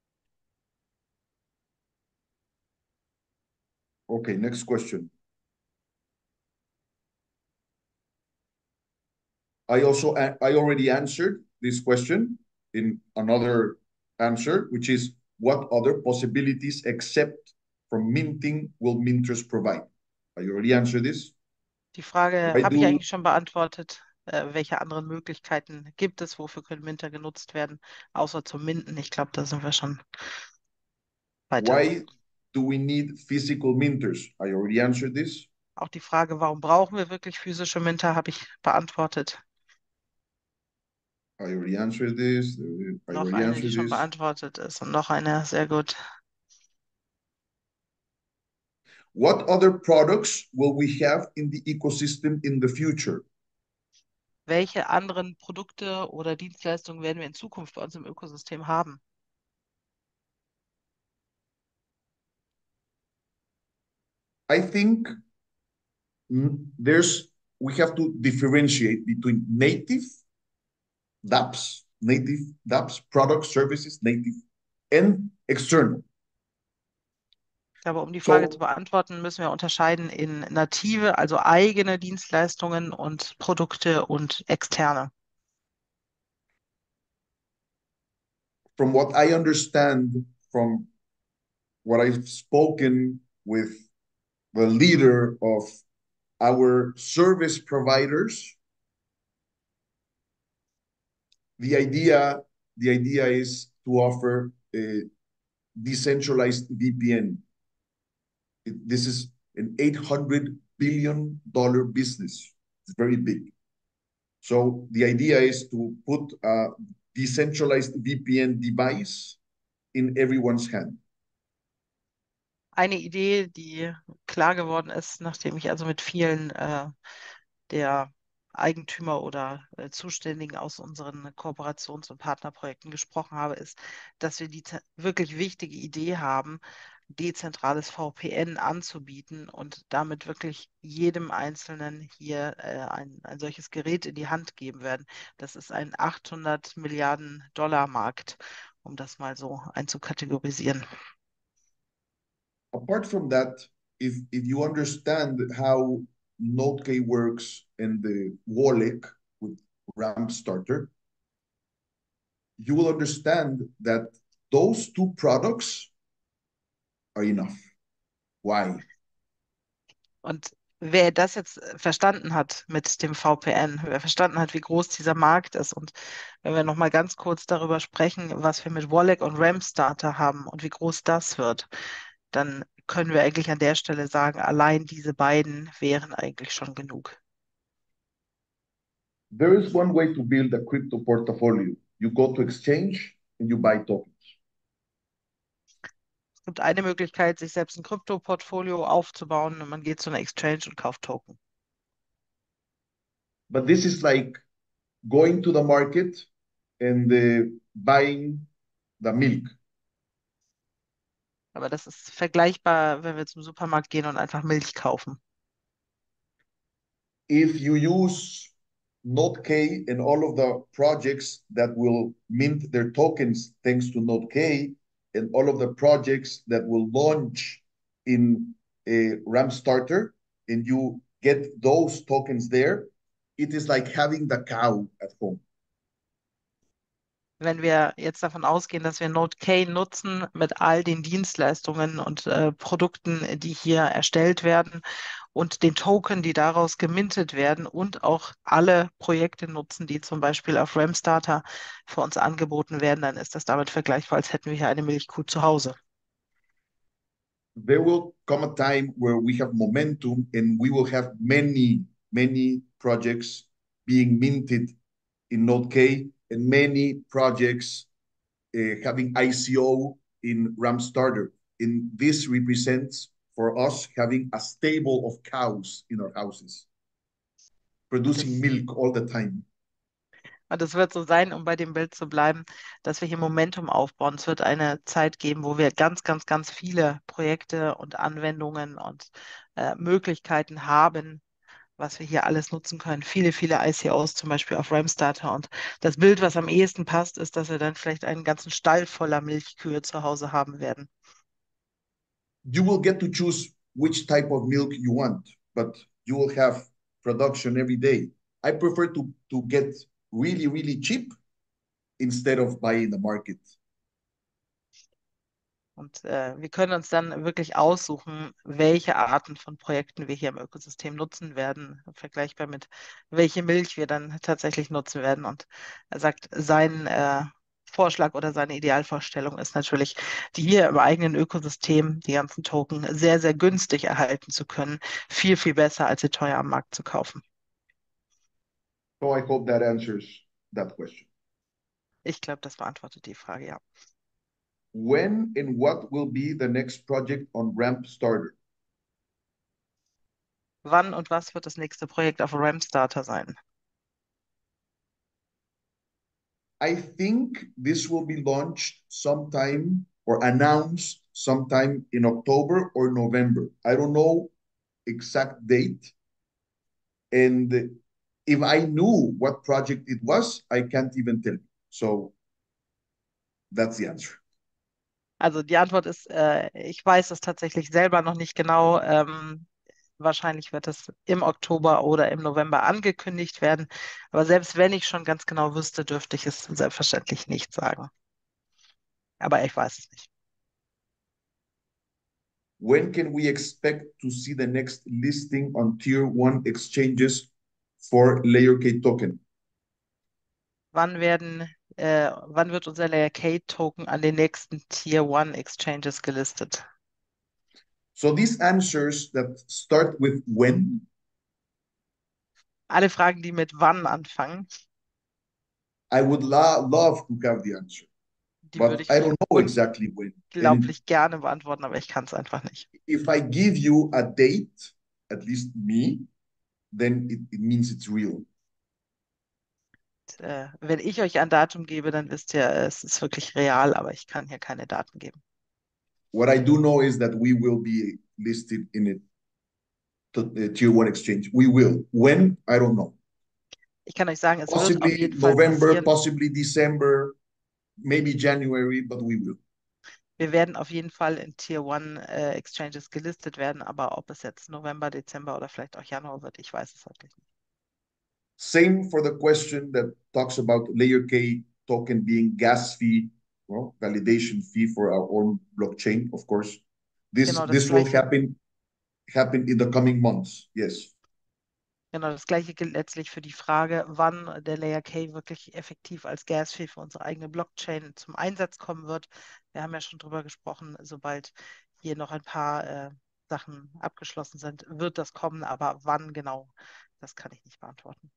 Okay, next question. I also I already answered this question in another answer, which is what other possibilities except from minting will minters provide? I already answered this. Die Frage Why habe ich do eigentlich schon beantwortet. Äh, welche anderen Möglichkeiten gibt es? Wofür können Minter genutzt werden? Außer zum Minten. Ich glaube, da sind wir schon weiter. why do we need physical minters? I already answered this. Auch die Frage, warum brauchen wir wirklich physische Minter, habe ich beantwortet. I already answered this. I Noch already eine, die answered schon this. beantwortet ist. Und noch eine, sehr gut. What other products will we have in the ecosystem in the future? Welche anderen Produkte oder Dienstleistungen werden wir in Zukunft bei uns im Ökosystem haben? I think mm, there's we have to differentiate between native dApps, native dApps, products, services, native, and external. Ich glaube, um die Frage zu So beantworten, müssen wir unterscheiden in native, also eigene Dienstleistungen und Produkte und externe. from what I understand, from what I've spoken with the leader of our service providers, the idea the idea is to offer a decentralized V P N. It, this is an eight hundred billion dollar business. It's very big. So the idea is to put a decentralized V P N device in everyone's hand. Eine Idee, die klar geworden ist, nachdem ich also mit vielen äh, der Eigentümer oder äh, Zuständigen aus unseren Kooperations- und Partnerprojekten gesprochen habe, ist, dass wir die te- wirklich wichtige Idee haben, dezentrales V P N anzubieten und damit wirklich jedem Einzelnen hier äh, ein, ein solches Gerät in die Hand geben werden. Das ist ein achthundert Milliarden Dollar Markt, um das mal so einzukategorisieren. Apart from that, if if you understand how NodeK works and the wallet with Ramp Starter, you will understand that those two products are enough. Why? Und wer das jetzt äh, verstanden hat mit dem V P N, wer verstanden hat, wie groß dieser Markt ist und wenn wir noch mal ganz kurz darüber sprechen, was wir mit Wallach und RAM Starter haben und wie groß das wird, dann können wir eigentlich an der Stelle sagen, allein diese beiden wären eigentlich schon genug. There is one way to build a crypto portfolio. You go to exchange and you buy tokens. Es gibt eine Möglichkeit, sich selbst ein Krypto-Portfolio aufzubauen und man geht zu einer Exchange und kauft Token. But this is like going to the market and uh, buying the milk. Aber das ist vergleichbar, wenn wir zum Supermarkt gehen und einfach Milch kaufen. If you use NodeK and all of the projects that will mint their tokens thanks to NodeK and all of the projects that will launch in a RAM starter and you get those tokens there, it is like having the cow at home. Wenn wir jetzt davon ausgehen, dass wir NodeK nutzen mit all den Dienstleistungen und äh, Produkten, die hier erstellt werden und den Token, die daraus gemintet werden und auch alle Projekte nutzen, die zum Beispiel auf Ramstarter für uns angeboten werden, dann ist das damit vergleichbar, als hätten wir hier eine Milchkuh zu Hause. There will come a time where we have momentum and we will have many, many projects being minted in NodeK and many projects uh, having I C O in RAM Starter. And this represents for us having a stable of cows in our houses, producing Das, milk all the time. und es wird so sein, um bei dem Bild zu bleiben, dass wir hier Momentum aufbauen. Es wird eine Zeit geben, wo wir ganz, ganz, ganz viele Projekte und Anwendungen und äh, Möglichkeiten haben, was wir hier alles nutzen können. Viele, viele I C Os, zum Beispiel auf Ramstarter. Und das Bild, was am ehesten passt, ist, dass wir dann vielleicht einen ganzen Stall voller Milchkühe zu Hause haben werden. You will get to choose which type of milk you want, but you will have production every day. I prefer to, to get really, really cheap instead of buying the market. Und äh, wir können uns dann wirklich aussuchen, welche Arten von Projekten wir hier im Ökosystem nutzen werden, vergleichbar mit welche Milch wir dann tatsächlich nutzen werden. Und er sagt, sein äh, Vorschlag oder seine Idealvorstellung ist natürlich, die hier im eigenen Ökosystem, die ganzen Token, sehr, sehr günstig erhalten zu können. Viel, viel besser, als sie teuer am Markt zu kaufen. So I hope that answers that question. Ich glaube, das beantwortet die Frage, ja. When and what will be the next project on Ramp Starter? Wann und was wird das nächste Projekt auf Ramstarter sein? I think this will be launched sometime or announced sometime in October or November. I don't know exact date. And if I knew what project it was, I can't even tell you. So that's the answer. Also die Antwort ist, äh, ich weiß es tatsächlich selber noch nicht genau. Ähm, wahrscheinlich wird es im Oktober oder im November angekündigt werden. Aber selbst wenn ich schon ganz genau wüsste, dürfte ich es selbstverständlich nicht sagen. Aber ich weiß es nicht. When can we expect to see the next listing on tier one exchanges for Layer K token? Wann werden, äh, wann wird unser Layer K Token an den nächsten Tier one Exchanges gelistet? So these answers that start with when, Alle Fragen, die mit wann anfangen, I would lo love to have the answer, die würde but I ich don't know exactly when. And unglaublich gerne beantworten, aber ich kann es einfach nicht. if I give you a date, at least me, then it, it means it's real. Äh, wenn ich euch ein Datum gebe, dann wisst ihr, es ist wirklich real, aber ich kann hier keine Daten geben. What I do know is that we will be listed in a t- tier one exchange. We will. When? I don't know. Ich kann euch sagen, es wird auf Possibly jeden Fall November, passieren. possibly December, maybe January, but we will. Wir werden auf jeden Fall in Tier one äh, Exchanges gelistet werden, aber ob es jetzt November, Dezember oder vielleicht auch Januar wird, ich weiß es wirklich nicht. Same for the question that talks about Layer K token being gas fee, well, validation fee for our own blockchain, of course. This Genau das this will Gleiche. happen happen in the coming months. Yes. Genau, das Gleiche gilt letztlich für die Frage, wann der Layer K wirklich effektiv als Gas-Fee für unsere eigene Blockchain zum Einsatz kommen wird. Wir haben ja schon drüber gesprochen, sobald hier noch ein paar äh, Sachen abgeschlossen sind, wird das kommen, aber wann genau, das kann ich nicht beantworten.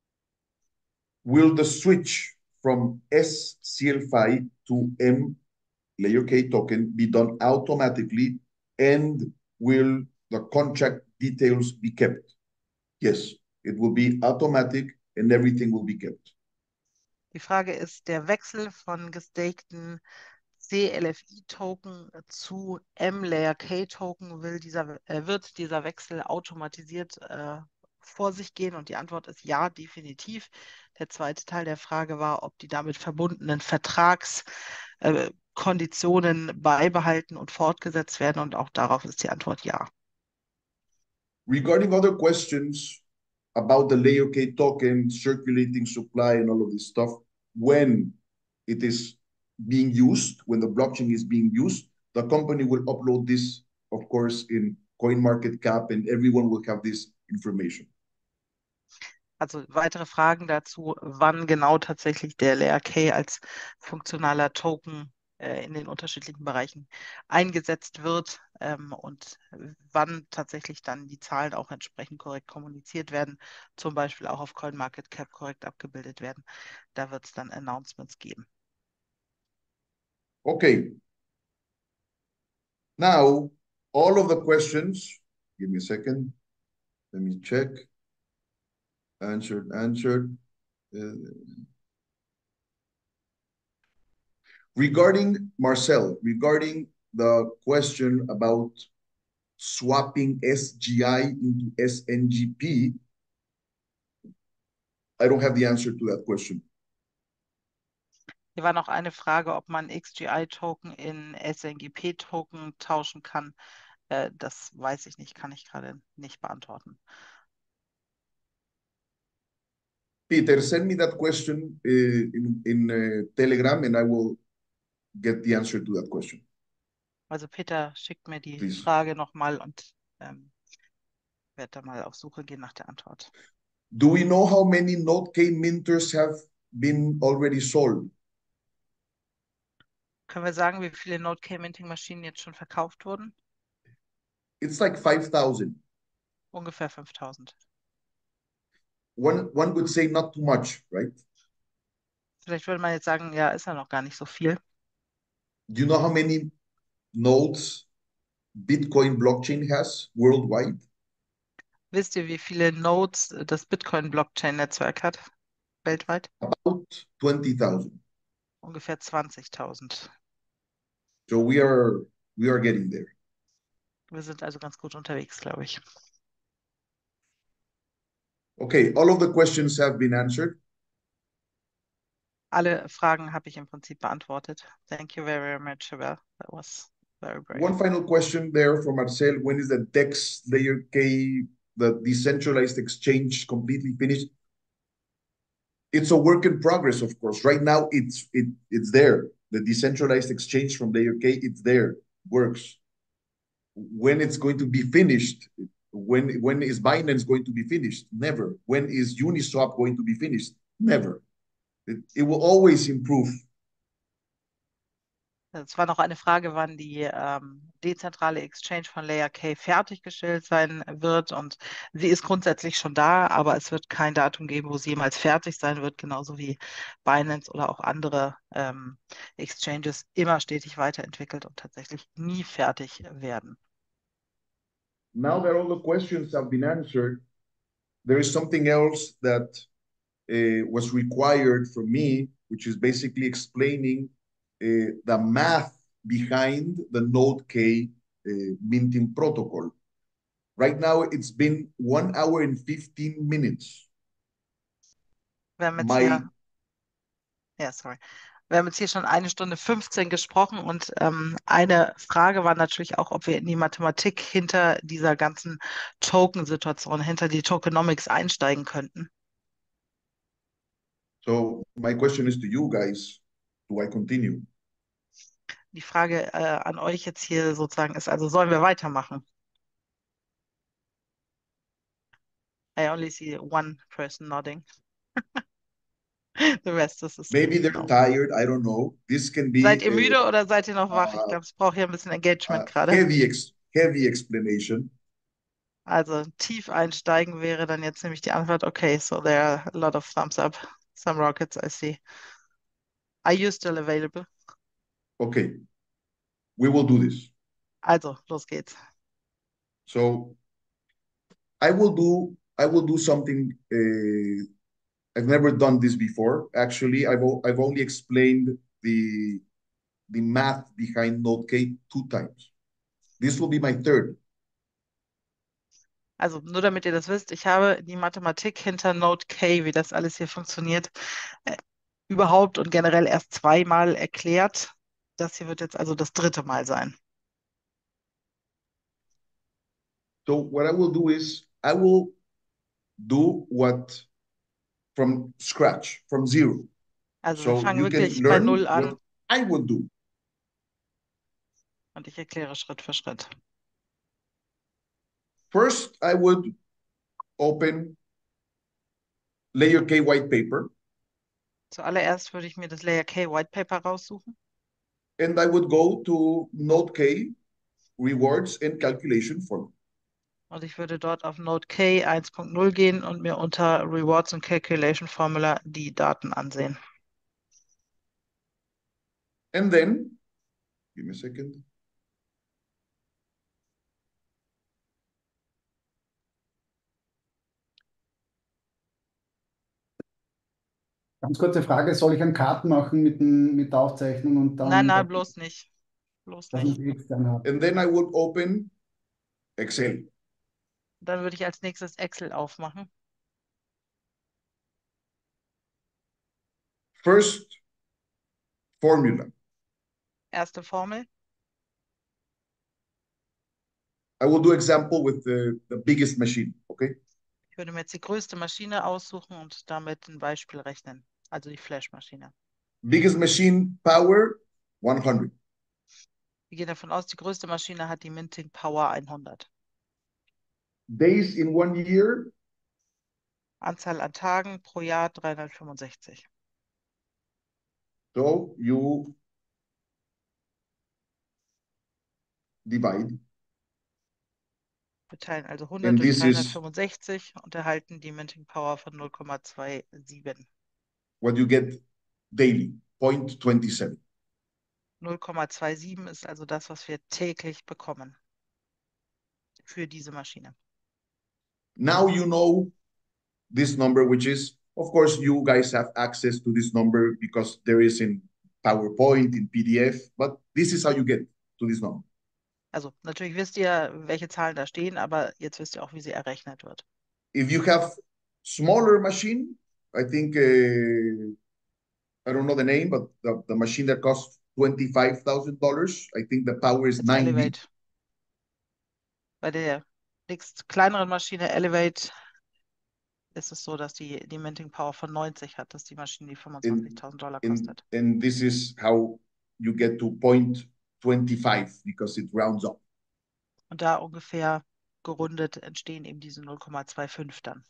Will the switch from S C L F I to M Layer K token be done automatically, and will the contract details be kept? Yes, it will be automatic and everything will be kept. Die Frage ist, der Wechsel von gestakten C L F I-Token zu M-Layer K-Token will dieser, äh, wird dieser Wechsel automatisiert äh, vor sich gehen? Und die Antwort ist ja, definitiv. Der zweite Teil der Frage war, ob die damit verbundenen Vertragskonditionen äh, beibehalten und fortgesetzt werden. Und auch darauf ist die Antwort ja. Regarding other questions about the Layer K token, circulating supply, and all of this stuff, when it is being used, when the blockchain is being used, the company will upload this, of course, in CoinMarketCap, and everyone will have this information. Also weitere Fragen dazu, wann genau tatsächlich der Layer K als funktionaler Token äh, in den unterschiedlichen Bereichen eingesetzt wird ähm, und wann tatsächlich dann die Zahlen auch entsprechend korrekt kommuniziert werden, zum Beispiel auch auf CoinMarketCap korrekt abgebildet werden. Da wird es dann Announcements geben. Okay. Now, all of the questions, give me a second. Let me check. Answered, answered. Uh, regarding Marcel, regarding the question about swapping S G I into S N G P, I don't have the answer to that question. Hier war noch eine Frage, ob man X G I-Token in S N G P-Token tauschen kann. Äh, das weiß ich nicht, kann ich gerade nicht beantworten. Peter, send me that question uh, in, in uh, Telegram and I will get the answer to that question. Also Peter schickt mir die Please. Frage nochmal und ähm, werde da mal auf Suche gehen nach der Antwort. Do we know how many Node K minters have been already sold? Können wir sagen, wie viele Node-K-Minting-Maschinen jetzt schon verkauft wurden? It's like five thousand. Ungefähr fünftausend. One, one would say not too much, right? Vielleicht würde man jetzt sagen, ja, ist ja noch gar nicht so viel. Do you know how many nodes Bitcoin blockchain has worldwide? Wisst ihr, wie viele Nodes äh, das Bitcoin-Blockchain-Netzwerk hat? Weltweit? About twenty thousand. Ungefähr zwanzigtausend. So we are we are getting there. Wir sind also ganz gut unterwegs, glaube ich. Okay, all of the questions have been answered. Alle Fragen habe ich im Prinzip beantwortet. Thank you very, very much, Abel. That was very brave. One final question there from Marcel. When is the DEX layer K, the decentralized exchange, completely finished? It's a work in progress, of course. Right now, it's it it's there. The decentralized exchange from layer K, it's there, works. When it's going to be finished, when when is Binance going to be finished? Never. When is Uniswap going to be finished? Never. It, it will always improve. Es war noch eine Frage, wann die ähm, dezentrale Exchange von Layer K fertiggestellt sein wird. Und sie ist grundsätzlich schon da, aber es wird kein Datum geben, wo sie jemals fertig sein wird, genauso wie Binance oder auch andere ähm, Exchanges immer stetig weiterentwickelt und tatsächlich nie fertig werden. Now that all the questions have been answered, there is something else that uh, was required from me, which is basically explaining uh, the math behind the Node K uh, minting protocol. Right now, it's been one hour and fifteen minutes. Wir haben jetzt My, hier, ja, sorry. Wir haben jetzt hier schon eine Stunde fünfzehn gesprochen und ähm, eine Frage war natürlich auch, ob wir in die Mathematik hinter dieser ganzen Token-Situation, hinter die Tokenomics einsteigen könnten. so my question is to you guys, do I continue? Die Frage äh, an euch jetzt hier sozusagen ist, also sollen wir weitermachen? I only see one person nodding. The rest is asleep. Maybe they're No. tired, I don't know. This can be Seid ihr a, müde oder seid ihr noch wach? Ich a, glaube, es braucht hier ein bisschen Engagement a gerade. heavy, ex, heavy explanation. Also tief einsteigen wäre dann jetzt nämlich die Antwort, okay, so there are a lot of thumbs up, some rockets I see. Are you still available? Okay, we will do this. Also, los geht's. So I will do I will do something uh, I've never done this before. Actually, I've o- I've only explained the the math behind Node K two times. This will be my third. Also nur damit ihr das wisst, ich habe die Mathematik hinter Node K, wie das alles hier funktioniert, äh, überhaupt und generell erst zweimal erklärt. Das hier wird jetzt also das dritte Mal sein. So what I will do is I will do what from scratch, from zero. Also wir So fangen you can wirklich bei learn Null an what I would do. und ich erkläre Schritt für Schritt. First, I would open layer K white paper Zuallererst würde ich mir das Layer K White Paper raussuchen and I would go to Node K rewards and calculation form. und ich würde dort auf Node K eins Punkt null gehen und mir unter Rewards und Calculation Formula die Daten ansehen. And then, give me a second. Ganz kurze Frage, soll ich einen Cut machen mit, dem, mit der Aufzeichnung und Nein, dann, nein, bloß nicht. Bloß dass man nicht. sie extern hat? And then I would open Excel. Dann würde ich als nächstes Excel aufmachen. First formula. Erste Formel. I will do example with the, the biggest machine, okay? Ich würde mir jetzt die größte Maschine aussuchen und damit ein Beispiel rechnen. Also die Flash-Maschine. Biggest machine power, one hundred. Wir gehen davon aus, die größte Maschine hat die Minting Power hundert. Days in one year, Anzahl an Tagen pro Jahr dreihundertfünfundsechzig. so you divide. Wir teilen also hundert And durch this is dreihundertfünfundsechzig und erhalten die Minting Power von null Komma siebenundzwanzig. what you get daily, zero point two seven. null Komma siebenundzwanzig ist also das, was wir täglich bekommen für diese Maschine. Now you know this number, which is, of course, you guys have access to this number because there is in PowerPoint, in P D F, but this is how you get to this number. Also natürlich wisst ihr, welche Zahlen da stehen, aber jetzt wisst ihr auch, wie sie errechnet wird. If you have smaller machine, I think, uh, I don't know the name, but the, the machine that costs twenty-five thousand dollars, I think the power is Jetzt ninety. Elevate. Bei der nächst kleineren Maschine Elevate ist es so, dass die, die Minting Power von neunzig hat, dass die Maschine die fünfundzwanzigtausend Dollar And, kostet. and this is how you get to zero point two five because it rounds up. Und da ungefähr gerundet entstehen eben diese null Komma fünfundzwanzig dann.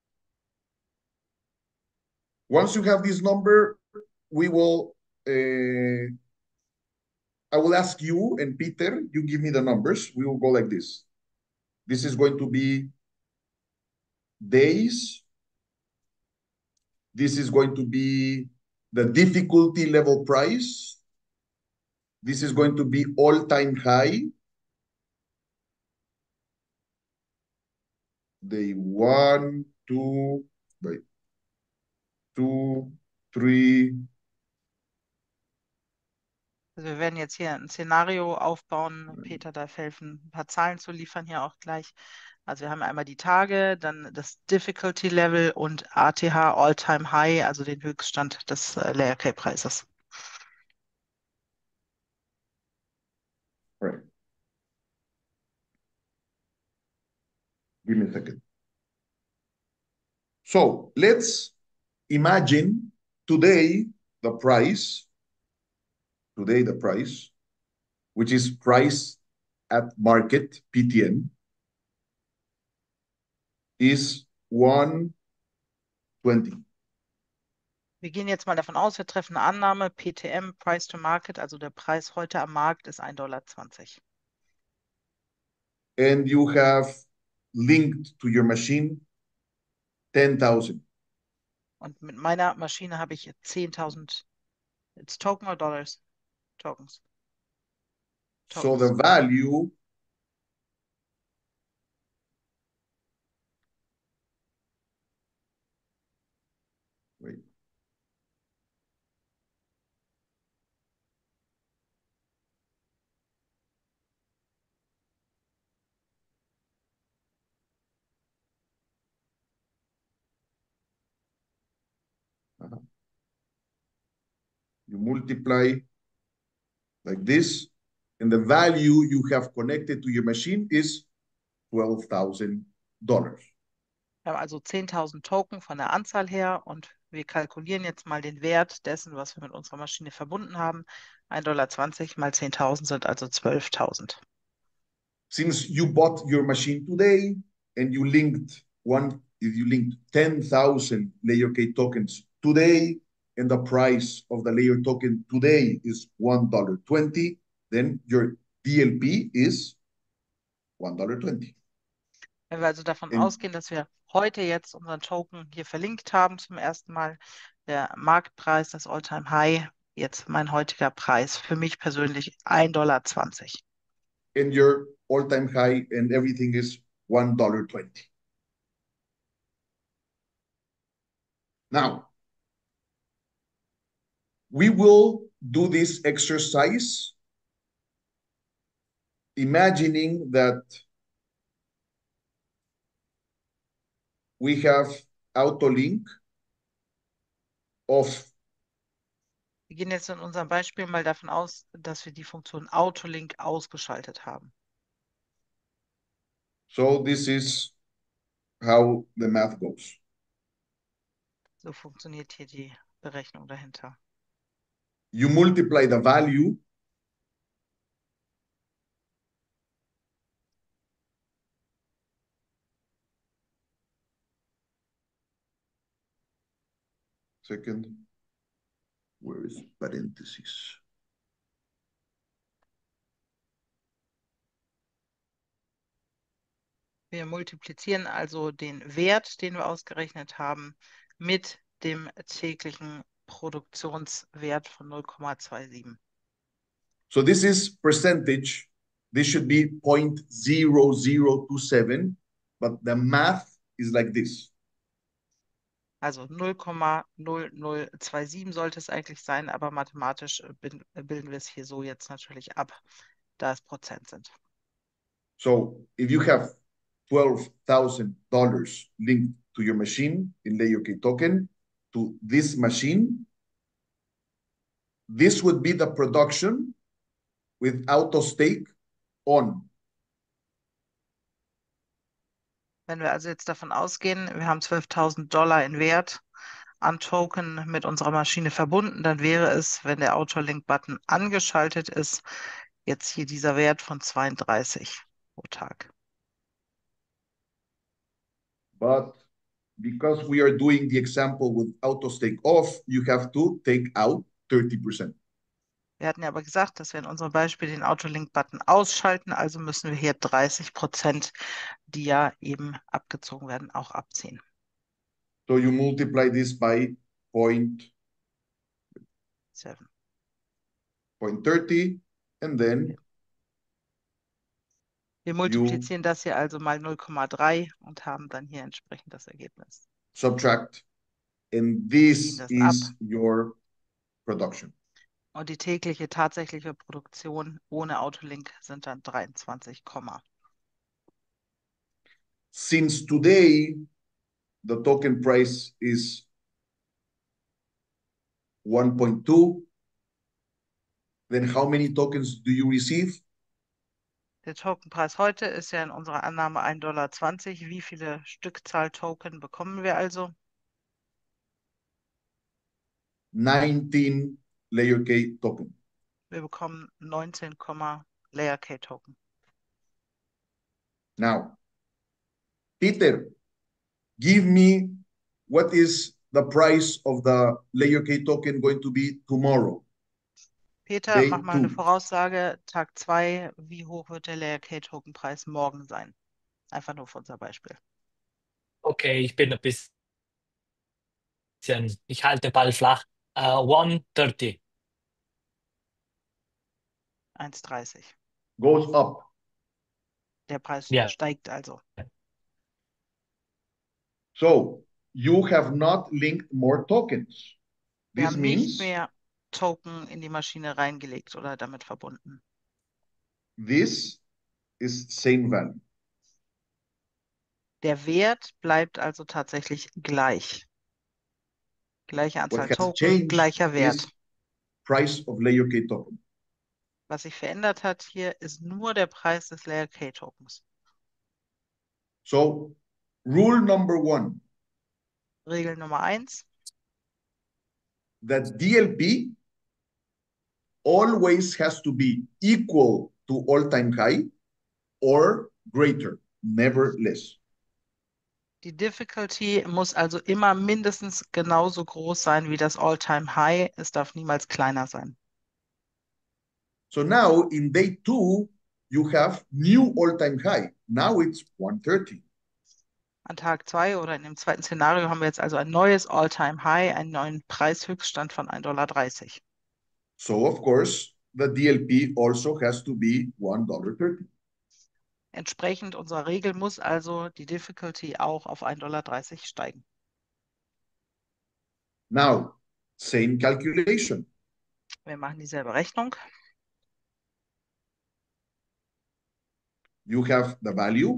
Once you have this number, we will, uh, I will ask you and Peter, you give me the numbers. We will go like this. This is going to be days. This is going to be the difficulty level price. This is going to be all-time high. Day one, two, wait, two, three. Also wir werden jetzt hier ein Szenario aufbauen. Peter darf helfen, ein paar Zahlen zu liefern hier auch gleich. Also wir haben einmal die Tage, dann das Difficulty Level und A T H All-Time High, also den Höchststand des äh, Layer Cake Preises. Right. Give me a second. So let's imagine today the price, today the price, which is price at market, P T M, is one twenty. Wir gehen jetzt mal davon aus, wir treffen eine Annahme, P T M, Price to Market, also der Preis heute am Markt ist ein Dollar zwanzig. And you have linked to your machine ten thousand. Und mit meiner Maschine habe ich zehntausend, it's Token or Dollars? Tokens. So the value wait. Uh-huh. You multiply like this, and the value you have connected to your machine is twelve thousand dollars. Wir haben also zehntausend Token von der Anzahl her und wir kalkulieren jetzt mal den Wert dessen, was wir mit unserer Maschine verbunden haben. ein Dollar zwanzig mal zehntausend sind also zwölftausend. Since you bought your machine today and you linked one, if you linked ten thousand layer cake tokens today, and the price of the layer token today is one dollar twenty, then your D L P is one dollar twenty. Wenn wir also davon In- ausgehen, dass wir heute jetzt unseren Token hier verlinkt haben zum ersten Mal, der Marktpreis, das All-Time High, jetzt mein heutiger Preis, für mich persönlich ein Dollar zwanzig. And your all-time high and everything is one dollar twenty. Now, we will do this exercise imagining that we have AutoLink of Wir gehen jetzt in unserem Beispiel mal davon aus, dass wir die Funktion Autolink ausgeschaltet haben. So this is how the math goes. So funktioniert hier die Berechnung dahinter. You multiply the value second, where is parenthesis? Wir multiplizieren also den Wert, den wir ausgerechnet haben, mit dem täglichen Produktionswert von null Komma siebenundzwanzig. So this is percentage. This should be zero point zero zero two seven, but the math is like this. Also null Komma null null zwei sieben sollte es eigentlich sein, aber mathematisch bilden wir es hier so jetzt natürlich ab, da es Prozent sind. So if you have twelve thousand dollars linked to your machine in LayOK token to this machine, this would be the production with auto stake on. Wenn wir also jetzt davon ausgehen, wir haben zwölftausend Dollar in Wert an Token mit unserer Maschine verbunden, dann wäre es, wenn der Autolink-Button angeschaltet ist, jetzt hier dieser Wert von zweiunddreißig pro Tag. But because we are doing the example with auto stake off, you have to take out thirty percent. Wir hatten ja aber gesagt, dass wir in unserem Beispiel den Autolink-Button ausschalten, also müssen wir hier dreißig Prozent, die ja eben abgezogen werden, auch abziehen. So you multiply this by point, Seven. point thirty, and then Wir multiplizieren das hier also mal null Komma drei und haben dann hier entsprechend das Ergebnis. subtract, and Ziehen this das is ab. your production. Und die tägliche tatsächliche Produktion ohne Autolink sind dann dreiundzwanzig, Since today the token price is one point two, then how many tokens do you receive? Der Tokenpreis heute ist ja in unserer Annahme ein Dollar zwanzig. Wie viele Stückzahl Token bekommen wir also? nineteen LayerK token. Wir bekommen neunzehn, LayerK Token. Now, Peter, give me what is the price of the LayerK token going to be tomorrow? Peter, Day mach mal eine two. Voraussage. Tag zwei, wie hoch wird der LayerK Tokenpreis morgen sein? Einfach nur für unser Beispiel. Okay, ich bin ein bisschen, ich halte Ball flach. Uh, one thirty. eins Komma dreißig. Goes up. Der Preis Ja. steigt also. So you have not linked more tokens. Wir This haben nicht means mehr Token in die Maschine reingelegt oder damit verbunden. this is same value. Der Wert bleibt also tatsächlich gleich. Gleiche Anzahl What has Token, changed gleicher Wert. is price of LayerK token. Was sich verändert hat hier, ist nur der Preis des LayerK Tokens. So rule number one, Regel Nummer eins. that D L P always has to be equal to all-time high or greater, never less. Die Difficulty muss also immer mindestens genauso groß sein wie das All-Time High. Es darf niemals kleiner sein. So now in day two, you have new all-time high. Now it's one thirty. An Tag zwei oder in dem zweiten Szenario haben wir jetzt also ein neues All-Time High, einen neuen Preishöchststand von ein Dollar dreißig. So of course, the D L P also has to be one dollar thirty. Entsprechend unserer Regel muss also die Difficulty auch auf ein Dollar dreißig steigen. Now, same calculation. Wir machen dieselbe Rechnung. You have the value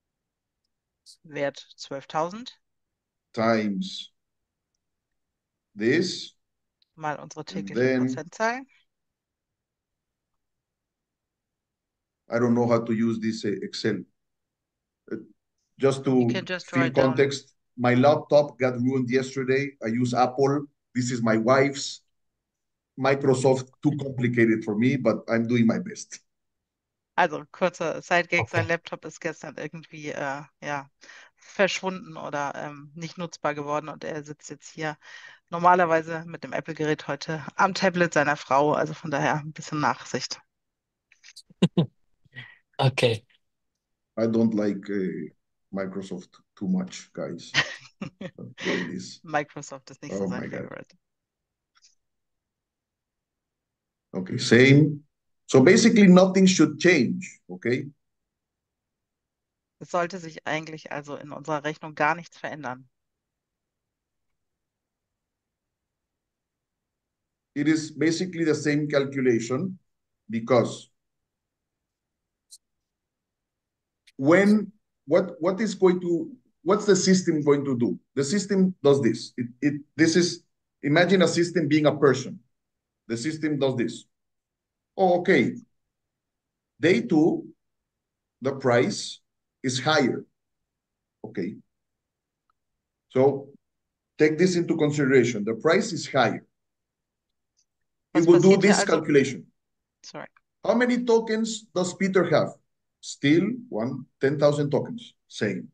Wert zwölftausend times this mal unsere And tägliche then Prozentzahl. I don't know how to use this uh, Excel. Uh, just You to can just fill write down. context, my laptop got ruined yesterday. I use Apple. This is my wife's. Microsoft, too complicated for me, but I'm doing my best. Also kurzer Sidegag, sein Okay. Laptop ist gestern irgendwie äh, ja, verschwunden oder ähm, nicht nutzbar geworden und er sitzt jetzt hier normalerweise mit dem Apple-Gerät heute am Tablet seiner Frau, also von daher ein bisschen Nachsicht. Okay. I don't like uh, Microsoft too much, guys. But there it is. Microsoft ist nicht so Oh sein my God. Favorite. Okay, same. So basically nothing should change, okay? Es sollte sich eigentlich also in unserer Rechnung gar nichts verändern. It is basically the same calculation because when what what is going to what's the system going to do? The system does this. It, it this is imagine a system being a person. The system does this. Oh, okay. Day two, the price is higher. Okay. So take this into consideration. The price is higher. It Was will do passiert hier this also? calculation. Sorry. How many tokens does Peter have? Still one, ten thousand tokens. Same.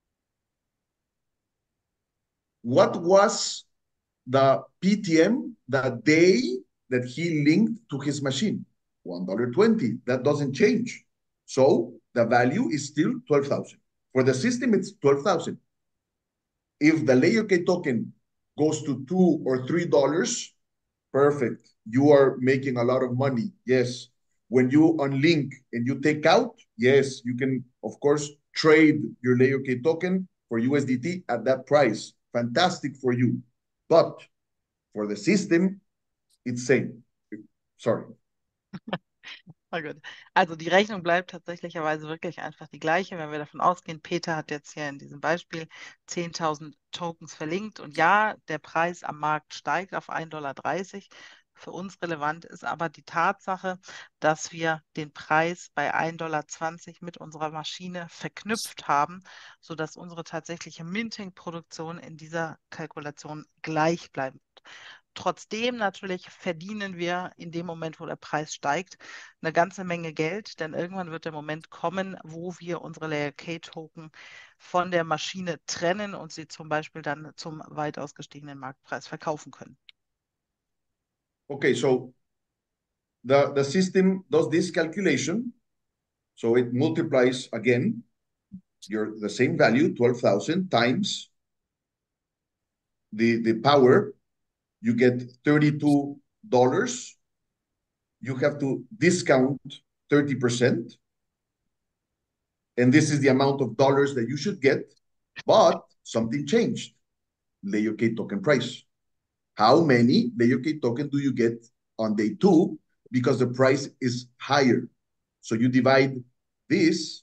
What was the P T M the day that he linked to his machine? one dollar twenty. That doesn't change. So the value is still twelve thousand. For the system, it's twelve thousand. If the Layer K token goes to two or three dollars, perfect. You are making a lot of money. Yes. When you unlink and you take out, yes, you can, of course, trade your Layer K token for U S D T at that price. Fantastic for you. But for the system, it's same. Sorry. Na gut. Also die Rechnung bleibt tatsächlicherweise wirklich einfach die gleiche, wenn wir davon ausgehen, Peter hat jetzt hier in diesem Beispiel zehntausend Tokens verlinkt und ja, der Preis am Markt steigt auf ein Dollar dreißig. Für uns relevant ist aber die Tatsache, dass wir den Preis bei ein Dollar zwanzig mit unserer Maschine verknüpft haben, sodass unsere tatsächliche Minting-Produktion in dieser Kalkulation gleich bleibt. Trotzdem natürlich verdienen wir in dem Moment, wo der Preis steigt, eine ganze Menge Geld, denn irgendwann wird der Moment kommen, wo wir unsere Layer K Token von der Maschine trennen und sie zum Beispiel dann zum weitaus gestiegenen Marktpreis verkaufen können. Okay, so the, the system does this calculation. So it multiplies again your the same value, twelve thousand times the, the power. You get thirty-two dollars. You have to discount thirty percent. And this is the amount of dollars that you should get. But something changed. Layer K token price. How many Layer K token do you get on day two? Because the price is higher. So you divide this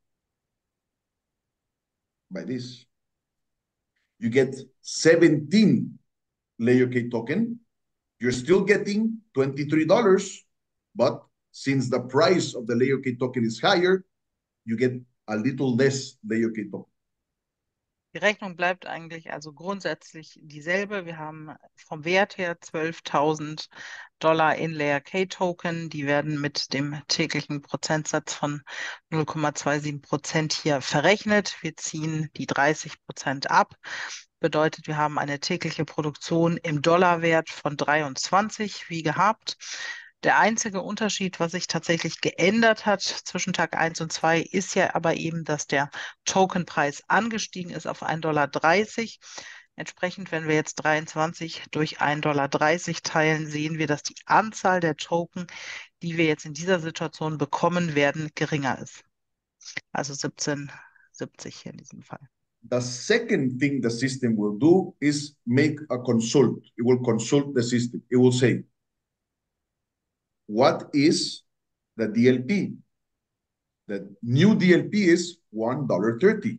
by this. You get seventeen Layer K token. You're still getting twenty-three dollars, but since the price of the Layer K token is higher, you get a little less Layer K token. Die Rechnung bleibt eigentlich also grundsätzlich dieselbe. Wir haben vom Wert her zwölftausend Dollar in Layer K Token. Die werden mit dem täglichen Prozentsatz von null Komma siebenundzwanzig Prozent hier verrechnet. Wir ziehen die dreißig Prozent ab. Bedeutet, wir haben eine tägliche Produktion im Dollarwert von dreiundzwanzig, wie gehabt. Der einzige Unterschied, was sich tatsächlich geändert hat zwischen Tag eins und zwei, ist ja aber eben, dass der Tokenpreis angestiegen ist auf ein Dollar dreißig. Entsprechend, wenn wir jetzt dreiundzwanzig durch ein Dollar dreißig teilen, sehen wir, dass die Anzahl der Token, die wir jetzt in dieser Situation bekommen werden, geringer ist. Also siebzehn siebzig hier in diesem Fall. The second thing the system will do is make a consult. It will consult the system. It will say, what is the D L P? The new D L P is one dollar thirty.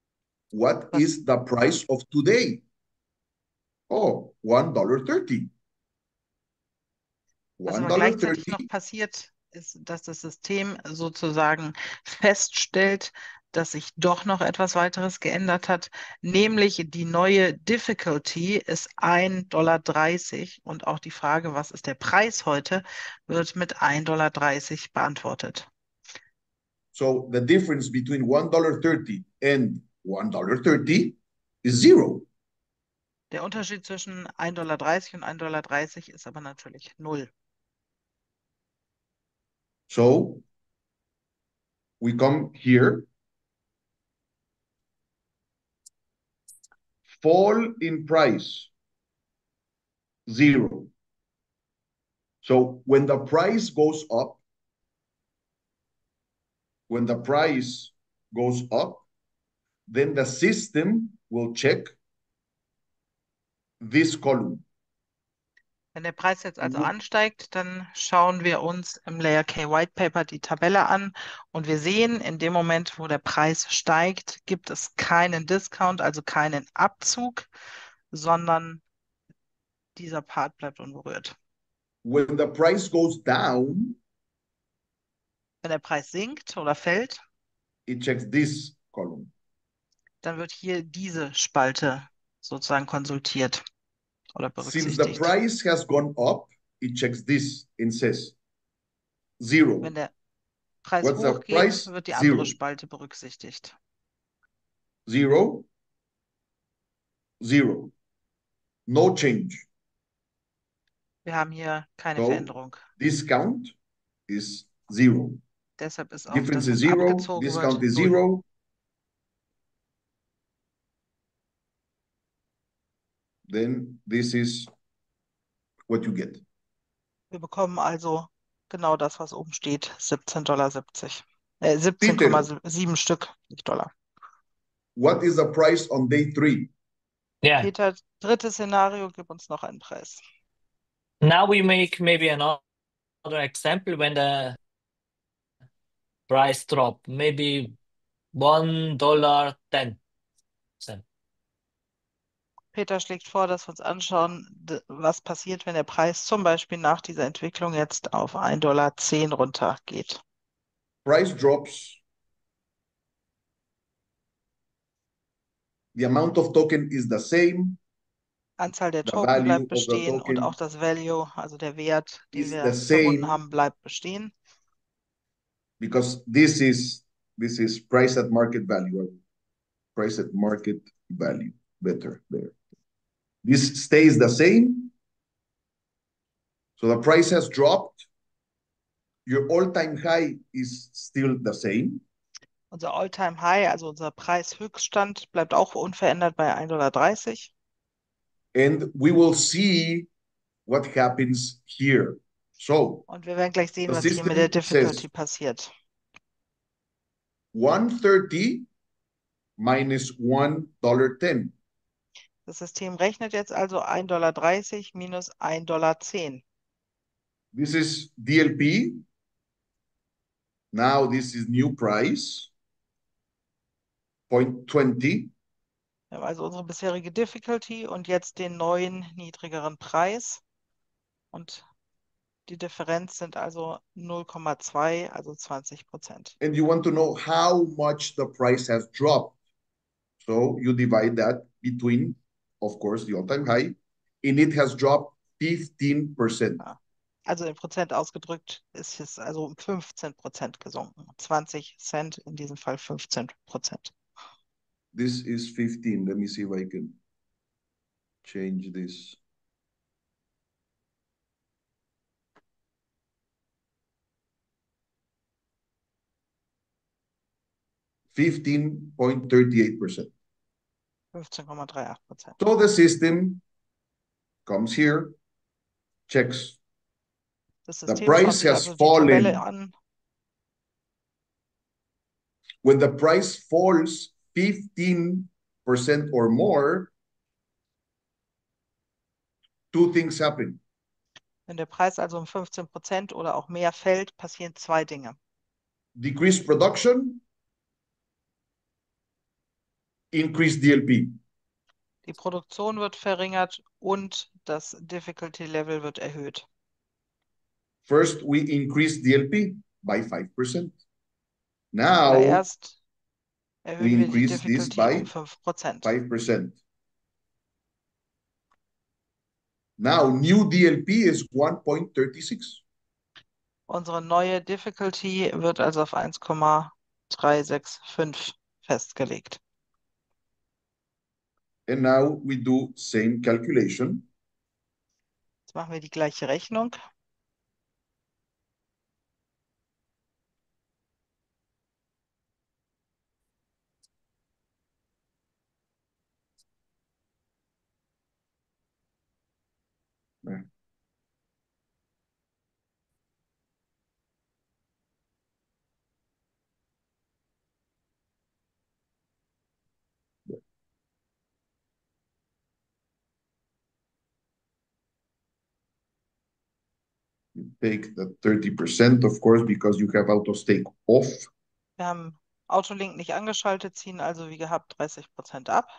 What Was? is the price of today? Oh, one dollar thirty. Was aber one dollar gleichzeitig noch thirty. passiert, ist, dass das System sozusagen feststellt, dass sich doch noch etwas weiteres geändert hat, nämlich die neue Difficulty ist ein Dollar dreißig und auch die Frage, was ist der Preis heute, wird mit ein Dollar dreißig beantwortet. So the difference between one dollar thirty and one dollar thirty is zero. Der Unterschied zwischen ein Dollar dreißig und ein Dollar dreißig ist aber natürlich null. So we come here, fall in price, zero. So when the price goes up, when the price goes up, then the system will check this column. Wenn der Preis jetzt also Mhm. ansteigt, dann schauen wir uns im Layer K White Paper die Tabelle an und wir sehen, in dem Moment, wo der Preis steigt, gibt es keinen Discount, also keinen Abzug, sondern dieser Part bleibt unberührt. When the price goes down, Wenn der Preis sinkt oder fällt, it checks this column. dann wird hier diese Spalte sozusagen konsultiert oder Since the berücksichtigt. price has gone up, it checks this and says zero. Wenn der Preis What's the hochgeht, price? wird die andere Zero. Spalte berücksichtigt. Zero. Zero. No change. Wir haben hier keine So Veränderung. discount is zero. Deshalb ist auch Difference das, is was zero. abgezogen Discount wird, is null. zero. Then this is what you get. Wir bekommen also genau das, was oben steht, siebzehn Komma siebzig Dollar. Äh, siebzehn Peter, Komma sieben Stück, nicht Dollar. what is the price on day three? Yeah. Peter, drittes Szenario, gib uns noch einen Preis. Now we make maybe another example when the price drop, maybe one dollar ten cent. Peter schlägt vor, dass wir uns anschauen, d- was passiert, wenn der Preis zum Beispiel nach dieser Entwicklung jetzt auf ein Dollar zehn runtergeht. Price drops. The amount of token is the same. Anzahl der The Token value bleibt of the bestehen und auch token das Value, also der Wert, den is wir the verbunden same haben, bleibt bestehen. because this is this is price at market value. Price at market value. Better there. This stays the same. So the price has dropped. Your all-time high is still the same. Unser All-Time-High, also unser Preishöchststand, bleibt auch unverändert bei ein Dollar dreißig. And we will see what happens here. So Und wir werden gleich sehen, the was hier mit der system Difficulty says passiert. one thirty minus one dollar ten. Das System rechnet jetzt also ein Dollar dreißig minus ein Dollar zehn. This is D L P. Now this is new price, zero point two zero. Wir haben also unsere bisherige Difficulty und jetzt den neuen niedrigeren Preis. Und die Differenz sind also null Komma zwei, also zwanzig Prozent. And you want to know how much the price has dropped. So you divide that between, of course, the all-time high, and it has dropped fifteen percent. Ja. Also in Prozent ausgedrückt ist es also um fünfzehn Prozent gesunken. zwanzig Cent, in diesem Fall fünfzehn Prozent. This is fifteen. Let me see if I can change this. fifteen point three eight percent. fünfzehn Komma achtunddreißig Prozent. So the system comes here, checks. Das The System schaut price sich has also die Tabelle fallen. an. When the price falls fifteen percent or more, two things happen. Wenn der Preis also um fünfzehn Prozent oder auch mehr fällt, passieren zwei Dinge. Decrease production, increase D L P. Die Produktion wird verringert und das Difficulty Level wird erhöht. First, we increased D L P by five percent. Now, Zuallererst we erhöhen wir die increase this Difficulty um by fünf Prozent. five percent. Now, new D L P is one point three six. Unsere neue Difficulty wird also auf eins Komma drei sechs fünf festgelegt. And now we do same calculation. Jetzt machen wir die gleiche Rechnung. You take the thirty percent, of course, because you have auto stake off. Wir haben Autolink nicht angeschaltet, ziehen also wie gehabt dreißig Prozent ab.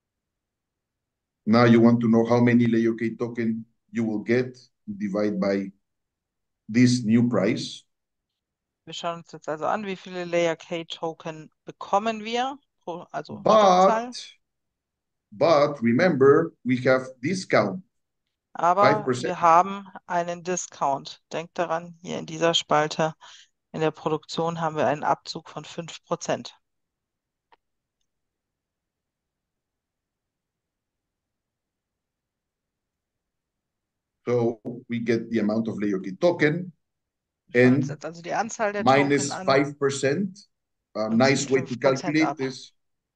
Now you want to know how many Layer K token you will get, divide by this new price. Wir schauen uns jetzt also an, wie viele Layer K Token bekommen wir, pro, also Stückzahl. But, but remember, we have discount, Aber five percent. wir haben einen Discount. Denkt daran, hier in dieser Spalte in der Produktion haben wir einen Abzug von fünf Prozent. So we get the amount of Layer K token Wir schauen uns and jetzt also die Anzahl der minus Token an five percent. A und nice ziehen way to fünf Prozent calculate ab. this.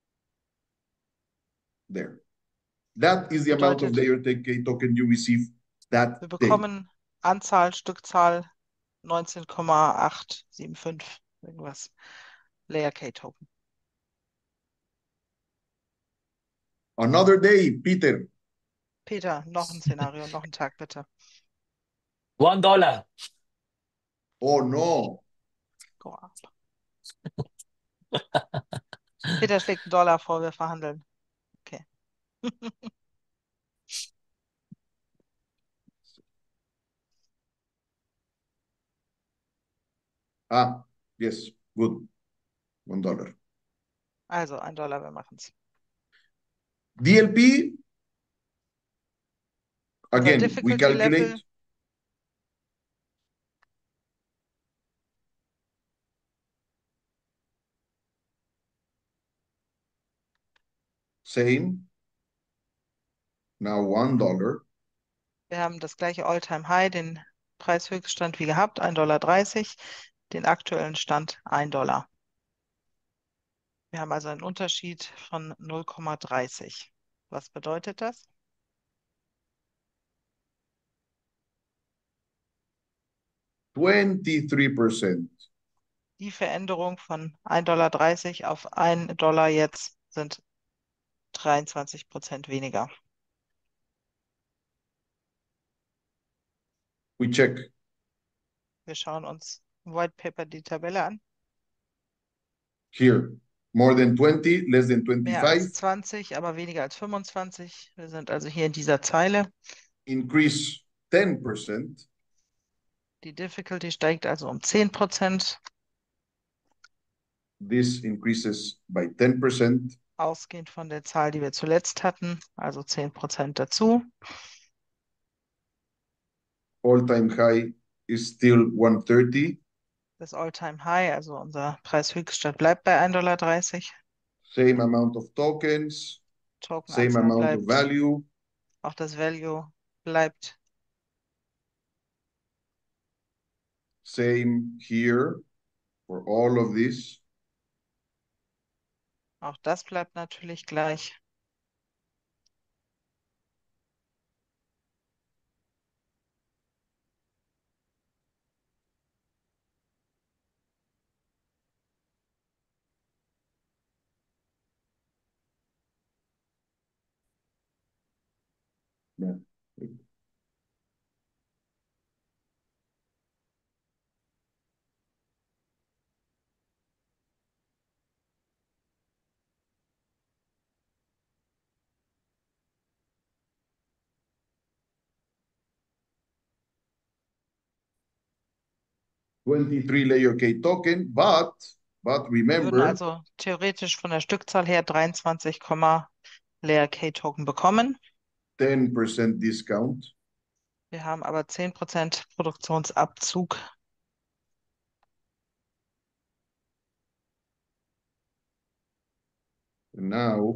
There. That is the amount of Bedeutet, Layer K token you receive that wir day. bekommen Anzahl, Stückzahl neunzehn Komma acht sieben fünf, irgendwas, Layer K Token. Another day, Peter. Peter, noch ein Szenario, noch ein Tag bitte. One dollar. Oh no. Go up. Peter schlägt einen Dollar vor, wir verhandeln. Okay. Ah, yes, good. One dollar. Also ein Dollar, wir machen es. D L P, Unser again, we Difficulty calculate Level same. Now one dollar. Wir haben das gleiche All-Time High, den Preishöchststand wie gehabt, ein Dollar dreißig, den aktuellen Stand ein Dollar. Wir haben also einen Unterschied von null Komma dreißig. Was bedeutet das? twenty-three percent. Die Veränderung von ein Dollar dreißig auf ein Dollar jetzt sind dreiundzwanzig Prozent weniger. We check. Wir schauen uns im White Paper die Tabelle an. Here, more than twenty, less than Mehr als twenty-five. zwanzig, aber weniger als fünfundzwanzig. Wir sind also hier in dieser Zeile. Increase ten percent. Die Difficulty steigt also um zehn Prozent. This increases by ten percent. Ausgehend von der Zahl, die wir zuletzt hatten, also zehn Prozent dazu. All-time high is still one thirty. Das All-Time High, also unser Preishöchststand, bleibt bei ein Dollar dreißig. Same amount of tokens, same Tokenanzahl amount of bleibt. value. Auch das Value bleibt. Same here for all of this. Auch das bleibt natürlich gleich. Yeah. twenty-three layer cake token, but but Wir würden remember, also theoretisch von der Stückzahl her dreiundzwanzig Layer Cake Token bekommen. ten percent discount. Wir haben aber zehn Prozent Produktionsabzug. Now,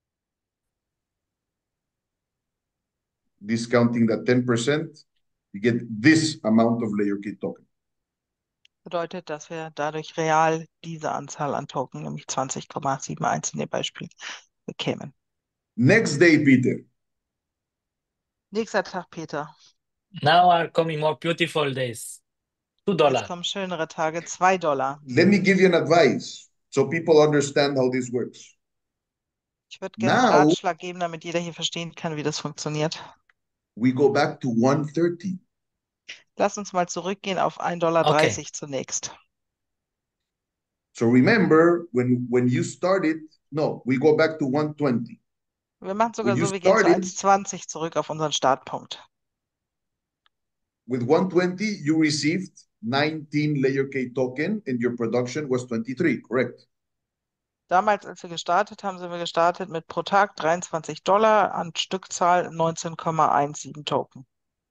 discounting that ten percent, you get this amount of layer cake token. Bedeutet, dass wir dadurch real diese Anzahl an Token, nämlich zwanzig Komma einundsiebzig in dem Beispiel, bekämen. Next day, Peter. Nächster Tag, Peter. Now are coming more beautiful days. Two Jetzt dollar. kommen schönere Tage, zwei Dollar. Let me give you an advice so people understand how this works. Ich würde gerne einen Now Ratschlag geben, damit jeder hier verstehen kann, wie das funktioniert. we go back to one thirty. Lass uns mal zurückgehen auf ein Dollar dreißig Okay. zunächst. So remember, when when you started, no, we go back to one twenty. Wir machen sogar When you so, wir gehen zu started eins zwanzig zurück auf unseren Startpunkt. with one twenty, you received nineteen layer cake token and your production was twenty-three, correct? Damals, als wir gestartet haben, sind wir gestartet mit pro Tag dreiundzwanzig Dollar an Stückzahl neunzehn Komma siebzehn Token.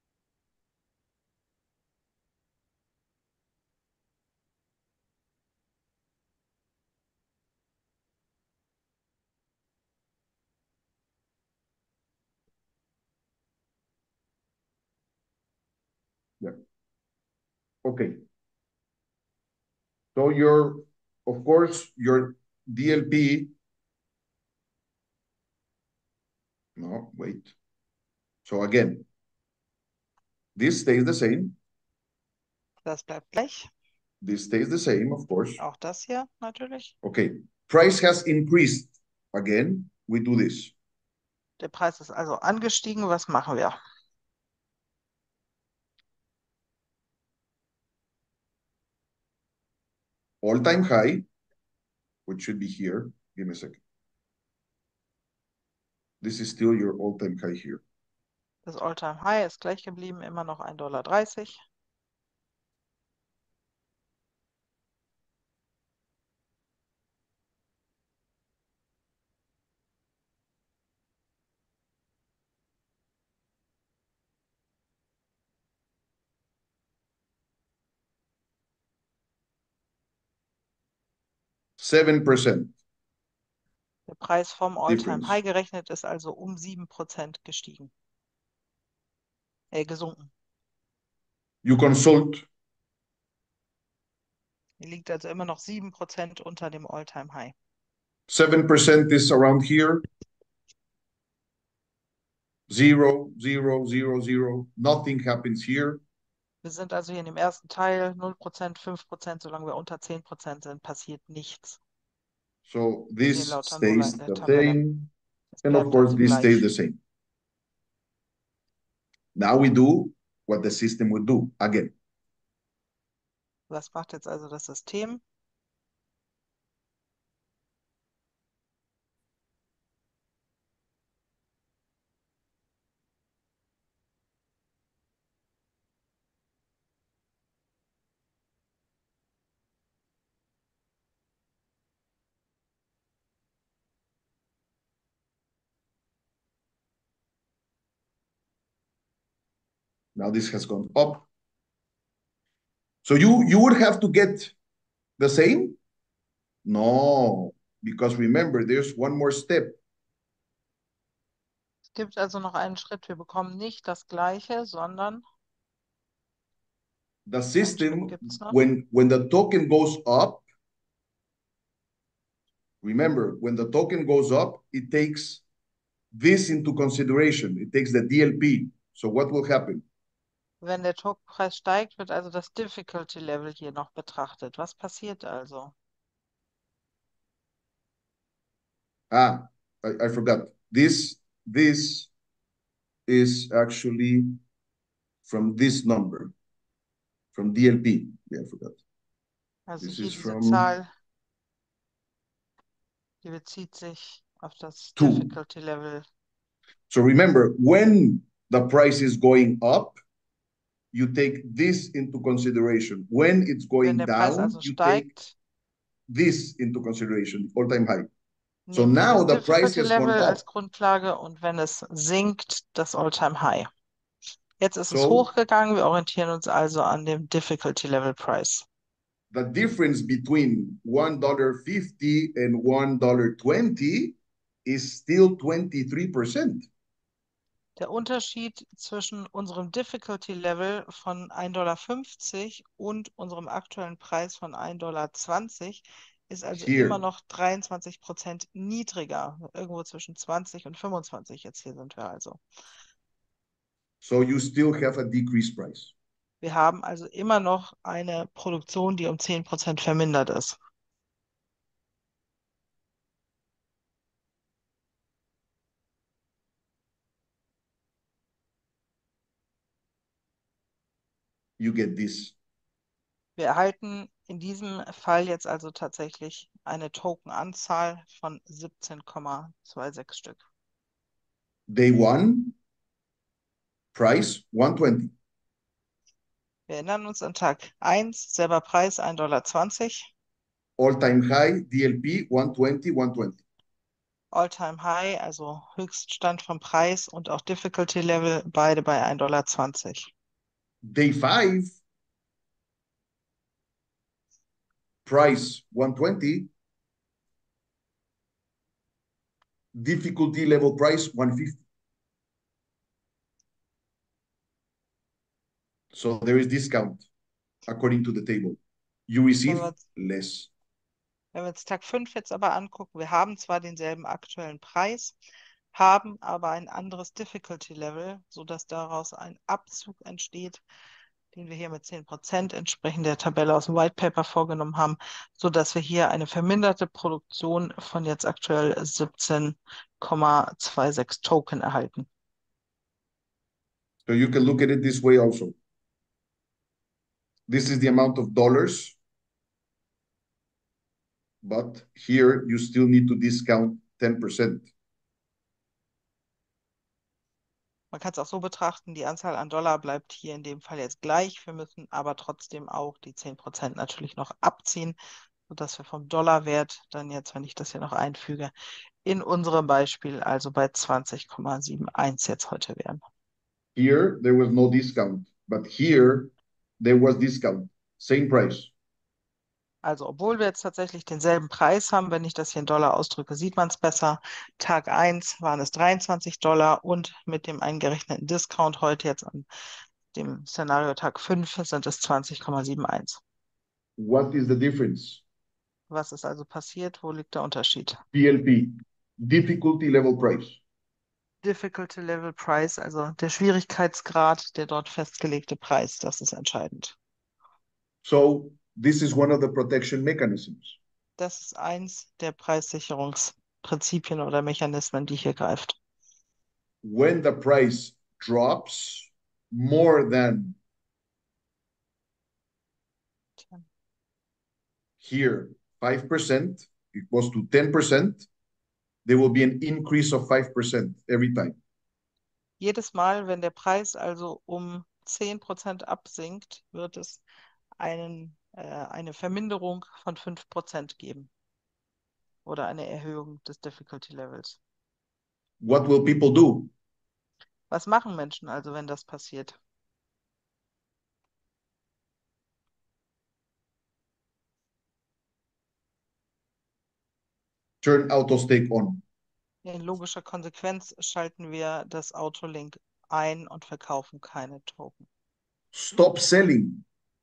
Yeah. Okay. So your, of course, your D L P. No, wait. So again, this stays the same. Das bleibt gleich. This stays the same, of course. Auch das hier natürlich. Okay. Price has increased. Again, we do this. Der Preis ist also angestiegen. Was machen wir? All-time high, which should be here. Give me a second. This is still your all-time high here. Das All-Time High ist gleich geblieben, immer noch ein Dollar dreißig. seven percent. Der Preis vom All-Time Difference. High gerechnet ist also um sieben Prozent gestiegen. Äh, gesunken. You consult. Er liegt also immer noch sieben Prozent unter dem All-Time High. seven percent is around here. Zero, zero, zero, zero. Nothing happens here. Wir sind also hier in dem ersten Teil null Prozent, fünf Prozent, solange wir unter zehn Prozent sind, passiert nichts. So Wir sehen this lauter Nuller stays in der the Tabelle. same. Es And of bleibt course, also this stays the gleich. same. Now we do what the system would do again. Was macht jetzt also das System? Now this has gone up. So you, you would have to get the same? No, because remember, there's one more step. Es gibt also noch einen Schritt. Wir bekommen nicht das Gleiche, sondern The einen Schritt system, gibt es noch. when, when the token goes up, remember, when the token goes up, it takes this into consideration. It takes the D L P. So what will happen? Wenn der Tokenpreis steigt, wird also das Difficulty Level hier noch betrachtet. Was passiert also? Ah, I, I forgot. This, this is actually from this number, from D L P. Yeah, I forgot. Also This hier is diese from Zahl, die bezieht sich auf das two. Difficulty Level. So remember, when the price is going up, you take this into consideration. When it's Wenn going der Preis down, also you take steigt, this into consideration, all-time high. So nehmen wir now das the price Difficulty has gone Level als up. Grundlage und wenn es sinkt, das All-Time High. Jetzt ist es So hochgegangen, wir orientieren uns also an dem Difficulty Level Price. the difference between one dollar fifty and one dollar twenty is still twenty-three percent. Der Unterschied zwischen unserem Difficulty Level von ein Komma fünfzig Dollar und unserem aktuellen Preis von ein Komma zwanzig Dollar ist also Here. immer noch dreiundzwanzig Prozent niedriger. Irgendwo zwischen zwanzig und fünfundzwanzig jetzt hier sind wir also. So you still have a decreased price. Wir haben also immer noch eine Produktion, die um zehn Prozent vermindert ist. You get this. Wir erhalten in diesem Fall jetzt also tatsächlich eine Tokenanzahl von siebzehn Komma sechsundzwanzig Stück. Day one, price one twenty. Wir erinnern uns an Tag eins, selber Preis ein Komma zwanzig Dollar, All-time high, D L P one twenty, one twenty. All-Time High, also Höchststand vom Preis und auch Difficulty Level, beide bei ein Komma zwanzig Dollar. Day five, price one twenty, difficulty level price one fifty. So there is discount according to the table. You receive Wenn wir, less. wenn wir uns Tag fünf jetzt aber angucken, wir haben zwar denselben aktuellen Preis, haben aber ein anderes Difficulty Level, sodass daraus ein Abzug entsteht, den wir hier mit zehn Prozent entsprechend der Tabelle aus dem White Paper vorgenommen haben, sodass wir hier eine verminderte Produktion von jetzt aktuell siebzehn Komma sechsundzwanzig Token erhalten. So you can look at it this way also. This is the amount of dollars, but here you still need to discount ten percent. Man kann es auch so betrachten, die Anzahl an Dollar bleibt hier in dem Fall jetzt gleich. Wir müssen aber trotzdem auch die zehn Prozent natürlich noch abziehen, sodass wir vom Dollarwert dann jetzt, wenn ich das hier noch einfüge, in unserem Beispiel also bei zwanzig Komma einundsiebzig jetzt heute wären. Here there was no discount, but here there was discount. Same price. Also obwohl wir jetzt tatsächlich denselben Preis haben, wenn ich das hier in Dollar ausdrücke, sieht man es besser. Tag eins waren es dreiundzwanzig Dollar und mit dem eingerechneten Discount heute jetzt an dem Szenario Tag fünf sind es zwanzig Komma einundsiebzig. What is the difference? Was ist also passiert? Wo liegt der Unterschied? D L P, difficulty level price. Difficulty Level Price, also der Schwierigkeitsgrad, der dort festgelegte Preis, das ist entscheidend. So this is one of the protection mechanisms. Das ist eins der Preissicherungsprinzipien oder Mechanismen, die hier greift. When the price drops more than here five percent, it goes to ten percent, there will be an increase of five percent every time. Jedes Mal, wenn der Preis also um zehn Prozent absinkt, wird es einen, äh, eine Verminderung von fünf Prozent geben oder eine Erhöhung des Difficulty Levels. What will people do? Was machen Menschen also, wenn das passiert? Turn auto stake on. In logischer Konsequenz schalten wir das Autolink ein und verkaufen keine Token. Stop selling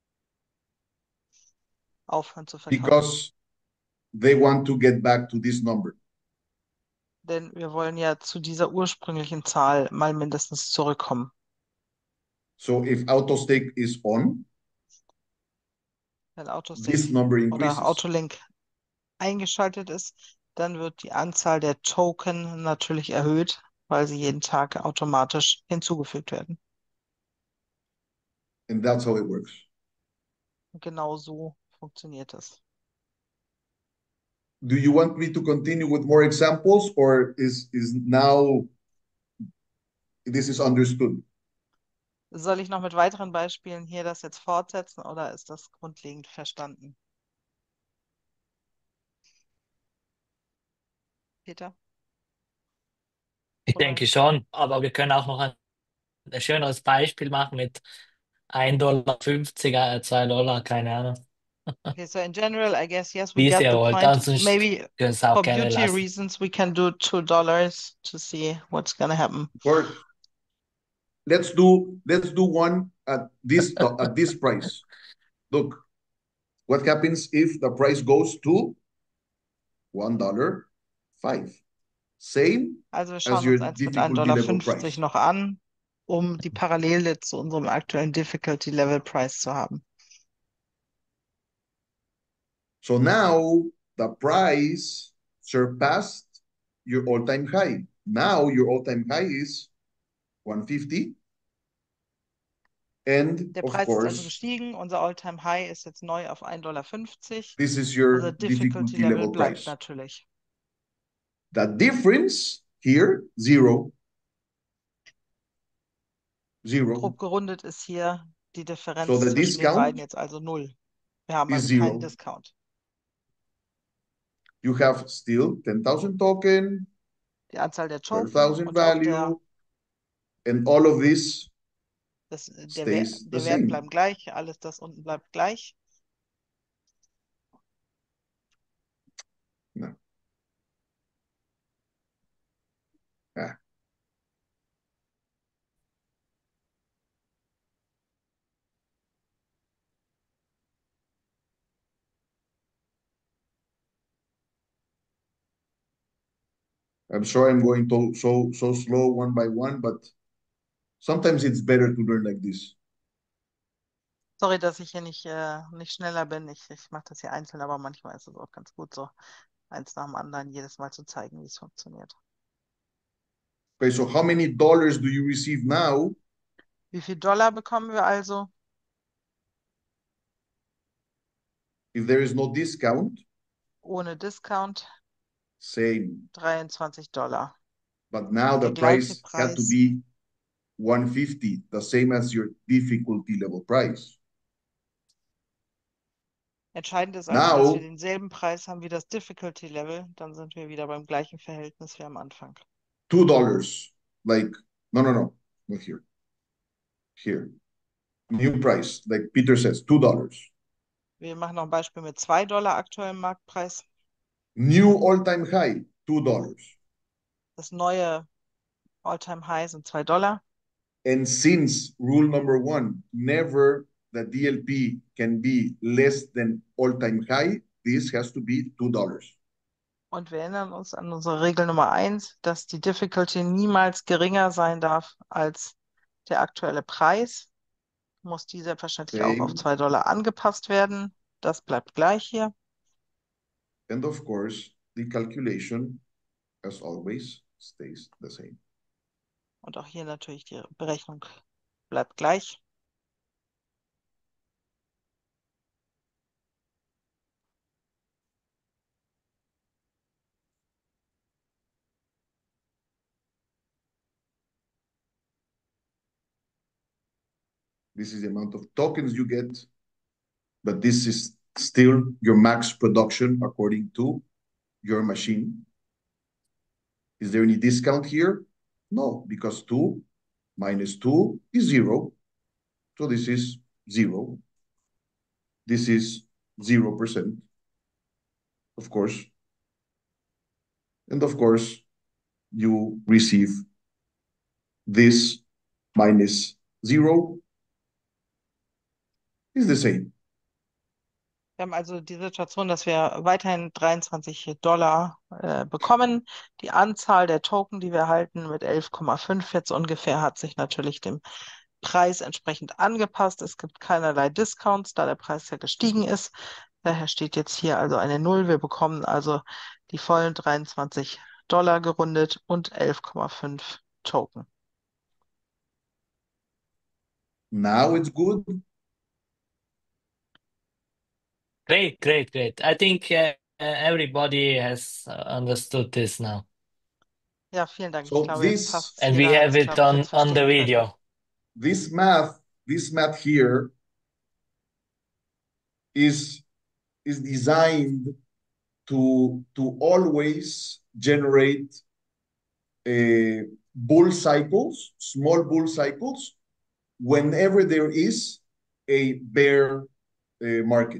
Aufhören zu verkaufen. because they want to get back to this number. Denn wir wollen ja zu dieser ursprünglichen Zahl mal mindestens zurückkommen. So if auto stake is on, Wenn this Autostake number oder increases. Autolink eingeschaltet ist, dann wird die Anzahl der Token natürlich erhöht, weil sie jeden Tag automatisch hinzugefügt werden. And that's how it works. Und genau so funktioniert es. Do you want me to continue with more examples, or is is now this is understood? Soll ich noch mit weiteren Beispielen hier das jetzt fortsetzen oder ist das grundlegend verstanden? Peter? Ich Oder? denke schon, aber wir können auch noch ein, ein schöneres Beispiel machen mit ein Dollar fünfzig, äh, zwei Dollar, keine Ahnung, Okay, so in general, I guess, yes, we wie es got ihr the wollt. point. Ansonsten Maybe können es auch for gerne beauty lassen. reasons, we can do two dollars to see what's gonna happen. Or let's do let's do one at this at this price. Look, what happens if the price goes to one dollar five? Same Also wir as schauen your uns eins mit difficulty level ein Dollar fünfzig price. noch an, um die Parallele zu unserem aktuellen Difficulty Level Price zu haben. So now the price surpassed your all-time high. Now your all-time high is one fifty. And Der of Preis ist also course, gestiegen, unser All-Time High ist jetzt neu auf ein Dollar fünfzig. this is Unser your Difficulty difficulty Level level bleibt price. natürlich. The difference here, zero. Zero. Grob gerundet ist hier die So Differenz the zwischen den beiden discount jetzt also null. Wir haben is also keinen zero. Discount. You have still ten thousand token, Die Anzahl der twelve Token thousand und auch der, value, and all of this das, der, Wer- stays the der Wert same. bleibt gleich, alles das unten bleibt gleich. No. Ah. I'm sorry I'm going to so so slow one by one, but sometimes it's better to learn like this. Sorry, dass ich hier nicht, äh, nicht schneller bin. Ich, ich mache das hier einzeln, aber manchmal ist es auch ganz gut, so eins nach dem anderen jedes Mal zu zeigen, wie es funktioniert. Okay, so how many dollars do you receive now? Wie viel Dollar bekommen wir also? If there is no discount, Ohne Discount same. dreiundzwanzig Dollar. But now Der the gleiche price had to Preis. be one fifty, the same as your difficulty level price. Entscheidend ist also, dass wir Now, denselben Preis haben wie das Difficulty Level. Dann sind wir wieder beim gleichen Verhältnis wie am Anfang. two dollars. Like, no, no, no, not here. Here. New price, like Peter says, two dollars. Wir machen noch ein Beispiel mit zwei Dollar aktuellem Marktpreis. New all-time high, two dollars. Das neue All-Time High sind zwei Dollar. And since rule number one, never the D L P can be less than all-time high, this has to be two dollars. Und wir erinnern uns an unsere Regel Nummer eins, dass die Difficulty niemals geringer sein darf als der aktuelle Preis. Muss die selbstverständlich auch auf Same. zwei Dollar angepasst werden. Das bleibt gleich hier. And of course, the calculation, as always, stays the same. Und auch hier natürlich die Berechnung bleibt gleich. This is the amount of tokens you get, but this is still your max production according to your machine. Is there any discount here? No, because two minus two is zero. So this is zero. This is zero percent, of course. And of course, you receive this minus zero is the same. Wir haben also die Situation, dass wir weiterhin dreiundzwanzig Dollar äh, bekommen. Die Anzahl der Token, die wir erhalten, mit elf Komma fünf jetzt ungefähr, hat sich natürlich dem Preis entsprechend angepasst. Es gibt keinerlei Discounts, da der Preis ja gestiegen ist. Daher steht jetzt hier also eine Null. Wir bekommen also die vollen dreiundzwanzig Dollar gerundet und elf Komma fünf Token. Now it's good. Great, great, great. I think uh, everybody has uh, understood this now. Ja, vielen Dank. Ich So glaube, jetzt this fast And we jeder hat have es, it glaube ich, on, jetzt on the verstehen können. video. this math, this math here is is designed to to always generate uh, bull cycles, small bull cycles, whenever there is a bear uh, market.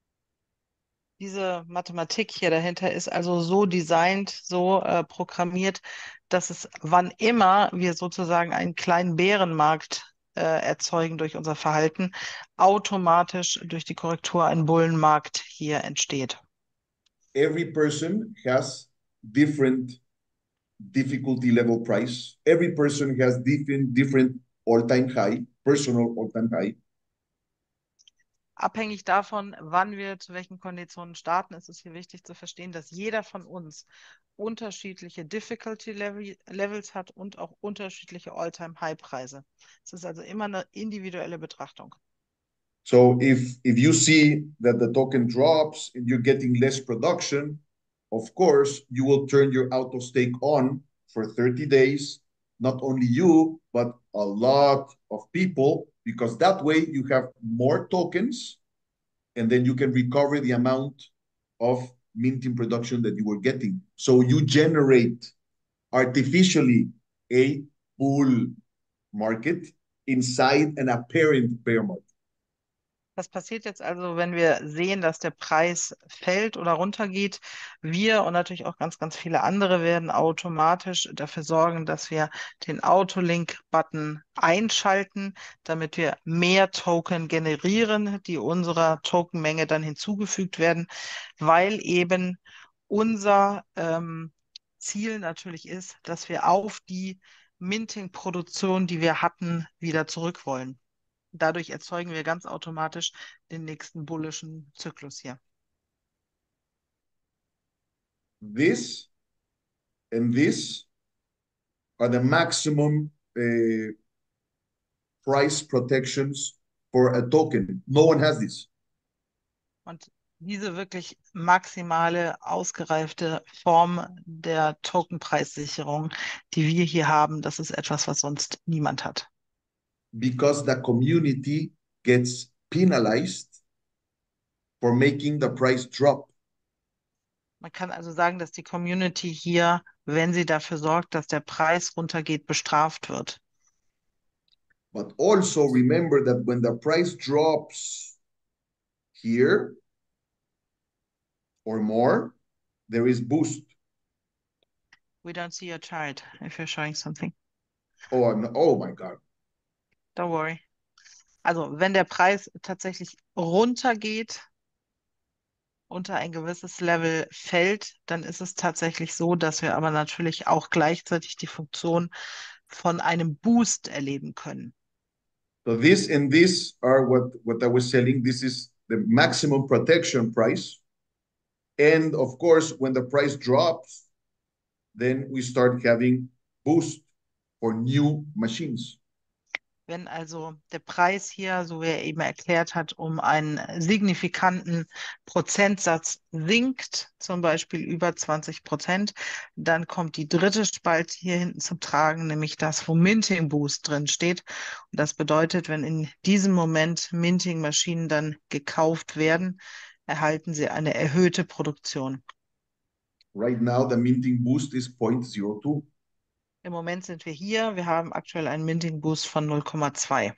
Diese Mathematik hier dahinter ist also so designt, so äh, programmiert, dass es, wann immer wir sozusagen einen kleinen Bärenmarkt äh, erzeugen durch unser Verhalten, automatisch durch die Korrektur ein Bullenmarkt hier entsteht. Every person has different difficulty level price. Every person has different different all-time high, personal all-time high. Abhängig davon, wann wir zu welchen Konditionen starten, ist es hier wichtig zu verstehen, dass jeder von uns unterschiedliche Difficulty Level, Levels hat und auch unterschiedliche All-Time-High-Preise. Es ist also immer eine individuelle Betrachtung. So if if you see that the token drops and you're getting less production, of course you will turn your auto stake on for thirty days. Not only you, but a lot of people, because that way you have more tokens and then you can recover the amount of minting production that you were getting. So you generate artificially a bull market inside an apparent bear market. Was passiert jetzt also, wenn wir sehen, dass der Preis fällt oder runtergeht? Wir und natürlich auch ganz, ganz viele andere werden automatisch dafür sorgen, dass wir den Autolink-Button einschalten, damit wir mehr Token generieren, die unserer Tokenmenge dann hinzugefügt werden, weil eben unser ähm, Ziel natürlich ist, dass wir auf die Minting-Produktion, die wir hatten, wieder zurück wollen. Dadurch erzeugen wir ganz automatisch den nächsten bullischen Zyklus hier. This and this are the maximum uh, price protections for a token. No one has this. Und diese wirklich maximale, ausgereifte Form der Tokenpreissicherung, die wir hier haben, das ist etwas, was sonst niemand hat. Because the community gets penalized for making the price drop. Man kann also sagen, dass die Community hier, wenn sie dafür sorgt, dass der Preis runtergeht, bestraft wird. But also remember that when the price drops here or more, there is boost. We don't see your chart if you're showing something. Oh, I'm not, oh my God. Don't worry. Also, wenn der Preis tatsächlich runtergeht, unter ein gewisses Level fällt, dann ist es tatsächlich so, dass wir aber natürlich auch gleichzeitig die Funktion von einem Boost erleben können. So this and this are what, what I was selling. This is the maximum protection price. And of course, when the price drops, then we start having boost for new machines. Wenn also der Preis hier, so wie er eben erklärt hat, um einen signifikanten Prozentsatz sinkt, zum Beispiel über zwanzig Prozent, dann kommt die dritte Spalte hier hinten zum Tragen, nämlich das, wo Minting Boost drin steht. Und das bedeutet, wenn in diesem Moment Minting-Maschinen dann gekauft werden, erhalten sie eine erhöhte Produktion. Right now, the minting boost is zero point zero two. Im Moment sind wir hier, wir haben aktuell einen Minting Boost von null Komma zwei.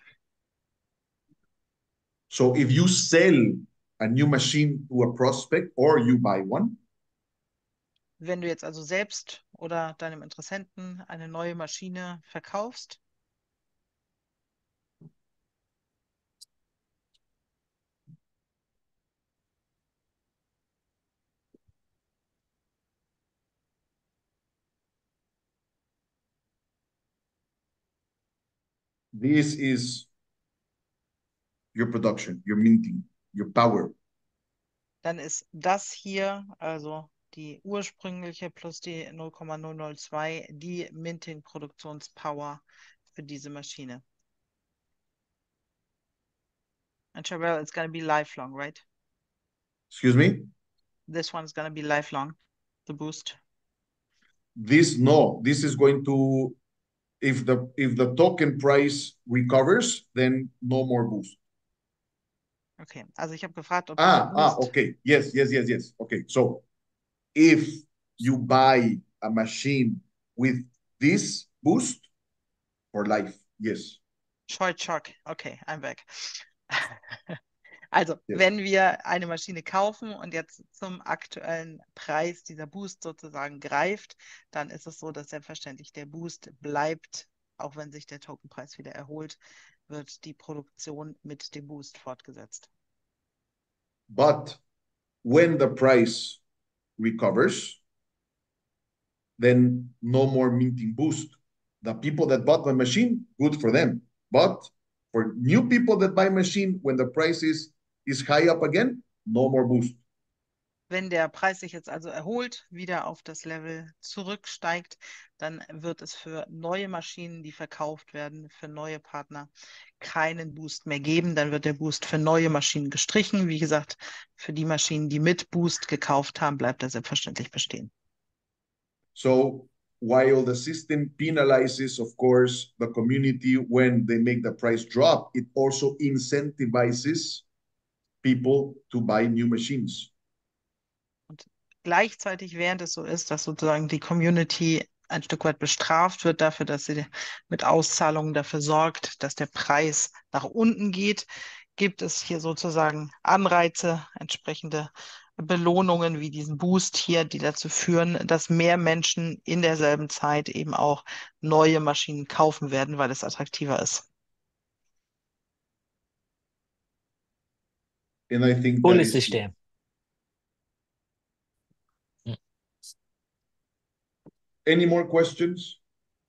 So if you sell a new machine to a prospect or you buy one, Wenn du jetzt also selbst oder deinem Interessenten eine neue Maschine verkaufst, this is your production, your minting, your power. dann ist das hier, also die ursprüngliche plus die null Komma null null zwei, die Minting-Produktionspower für diese Maschine. And Shabelle, it's going to be lifelong, right? Excuse me? This one's going to be lifelong, the boost. This, no, this is going to if the if the token price recovers, then no more boost. Okay, also ich habe gefragt, ob Ah, dieser ah, Boost, okay. Yes, yes, yes, yes. Okay. So if you buy a machine with this boost for life, yes. Short Shock, okay, I'm back. Also, Yes. wenn wir eine Maschine kaufen und jetzt zum aktuellen Preis dieser Boost sozusagen greift, dann ist es so, dass selbstverständlich der Boost bleibt, auch wenn sich der Tokenpreis wieder erholt, wird die Produktion mit dem Boost fortgesetzt. But when the price recovers, then no more minting boost. The people that bought the machine, good for them. But for new people that buy machine, when the price is, is high up again, no more boost. Wenn der Preis sich jetzt also erholt, wieder auf das Level zurücksteigt, dann wird es für neue Maschinen, die verkauft werden, für neue Partner keinen Boost mehr geben. Dann wird der Boost für neue Maschinen gestrichen. Wie gesagt, für die Maschinen, die mit Boost gekauft haben, bleibt er selbstverständlich bestehen. So while the system penalizes, of course, the community when they make the price drop, it also incentivizes people to buy new machines. Und gleichzeitig, während es so ist, dass sozusagen die Community ein Stück weit bestraft wird dafür, dass sie mit Auszahlungen dafür sorgt, dass der Preis nach unten geht, gibt es hier sozusagen Anreize, entsprechende Belohnungen wie diesen Boost hier, die dazu führen, dass mehr Menschen in derselben Zeit eben auch neue Maschinen kaufen werden, weil es attraktiver ist. And I think that Cooles is key. System. Hm. Any more questions?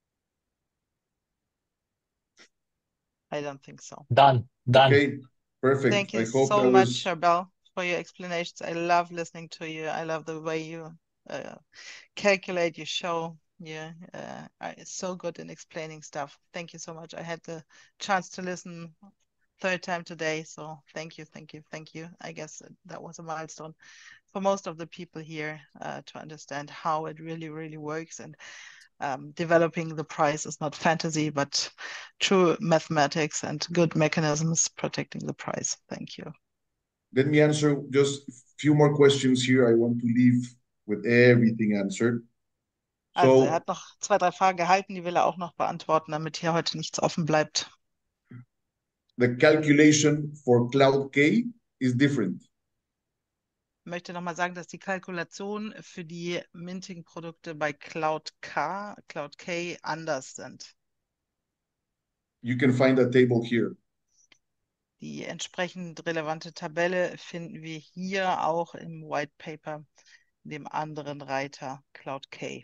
I don't think so. Done, done. Okay, perfect. Thank you I hope so that much, was Charbel, for your explanations. I love listening to you. I love the way you uh, calculate your show. Yeah, uh, I- it's so good in explaining stuff. Thank you so much. I had the chance to listen third time today, so thank you, thank you, thank you. I guess that was a milestone for most of the people here uh, to understand how it really, really works. And um, developing the price is not fantasy, but true mathematics and good mechanisms protecting the price. Thank you. Let me answer just a few more questions here. I want to leave with everything answered. Also, er So hat noch zwei, drei Fragen gehalten, die will er auch noch beantworten, damit hier heute nichts offen bleibt. the calculation for Cloud K is different. Ich möchte nochmal sagen, dass die Kalkulationen für die Minting-Produkte bei Cloud K, Cloud K anders sind. You can find a table here. Die entsprechend relevante Tabelle finden wir hier auch im White Paper, in dem anderen Reiter Cloud K.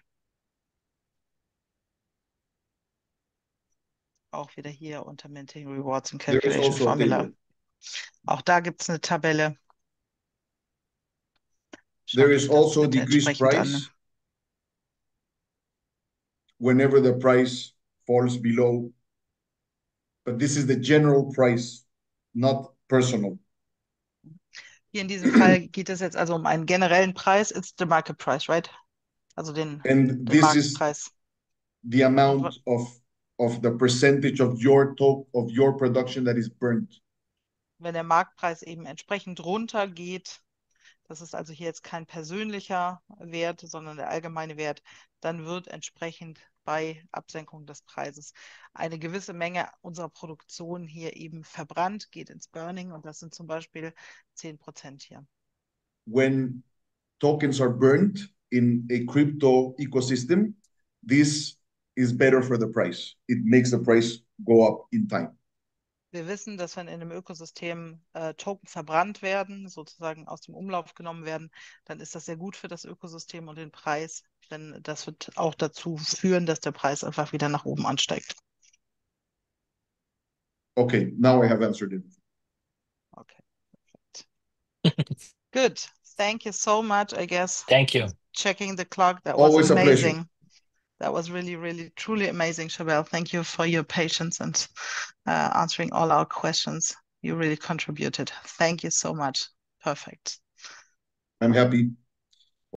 Auch wieder hier unter Minting Rewards and There is Calculation also a Formula. table. Auch da gibt es eine Tabelle. Schaut There euch is das also bitte decreased entsprechend an. price whenever the price falls below. But this is the general price, not personal. Hier in diesem Fall geht es jetzt also um einen generellen Preis. It's the market price, right? Also den, And den this is Marktpreis. the amount of of the percentage of your to of your production that is burnt. Wenn der Marktpreis eben entsprechend runtergeht, das ist also hier jetzt kein persönlicher Wert, sondern der allgemeine Wert, dann wird entsprechend bei Absenkung des Preises eine gewisse Menge unserer Produktion hier eben verbrannt, geht ins Burning und das sind zum Beispiel zehn Prozent hier. When tokens are burnt in a crypto ecosystem, this is better for the price. It makes the price go up in time. Wir wissen, dass wenn in einem Ökosystem äh, Token verbrannt werden, sozusagen aus dem Umlauf genommen werden, dann ist das sehr gut für das Ökosystem und den Preis, denn das wird auch dazu führen, dass der Preis einfach wieder nach oben ansteigt. Okay, now I have answered it. Okay, perfect. Good. Thank you so much, I guess. Thank you. Checking the clock, that Always was a pleasure. amazing. That was really, really, truly amazing, Charbel. Thank you for your patience and uh, answering all our questions. You really contributed. Thank you so much. Perfect. I'm happy.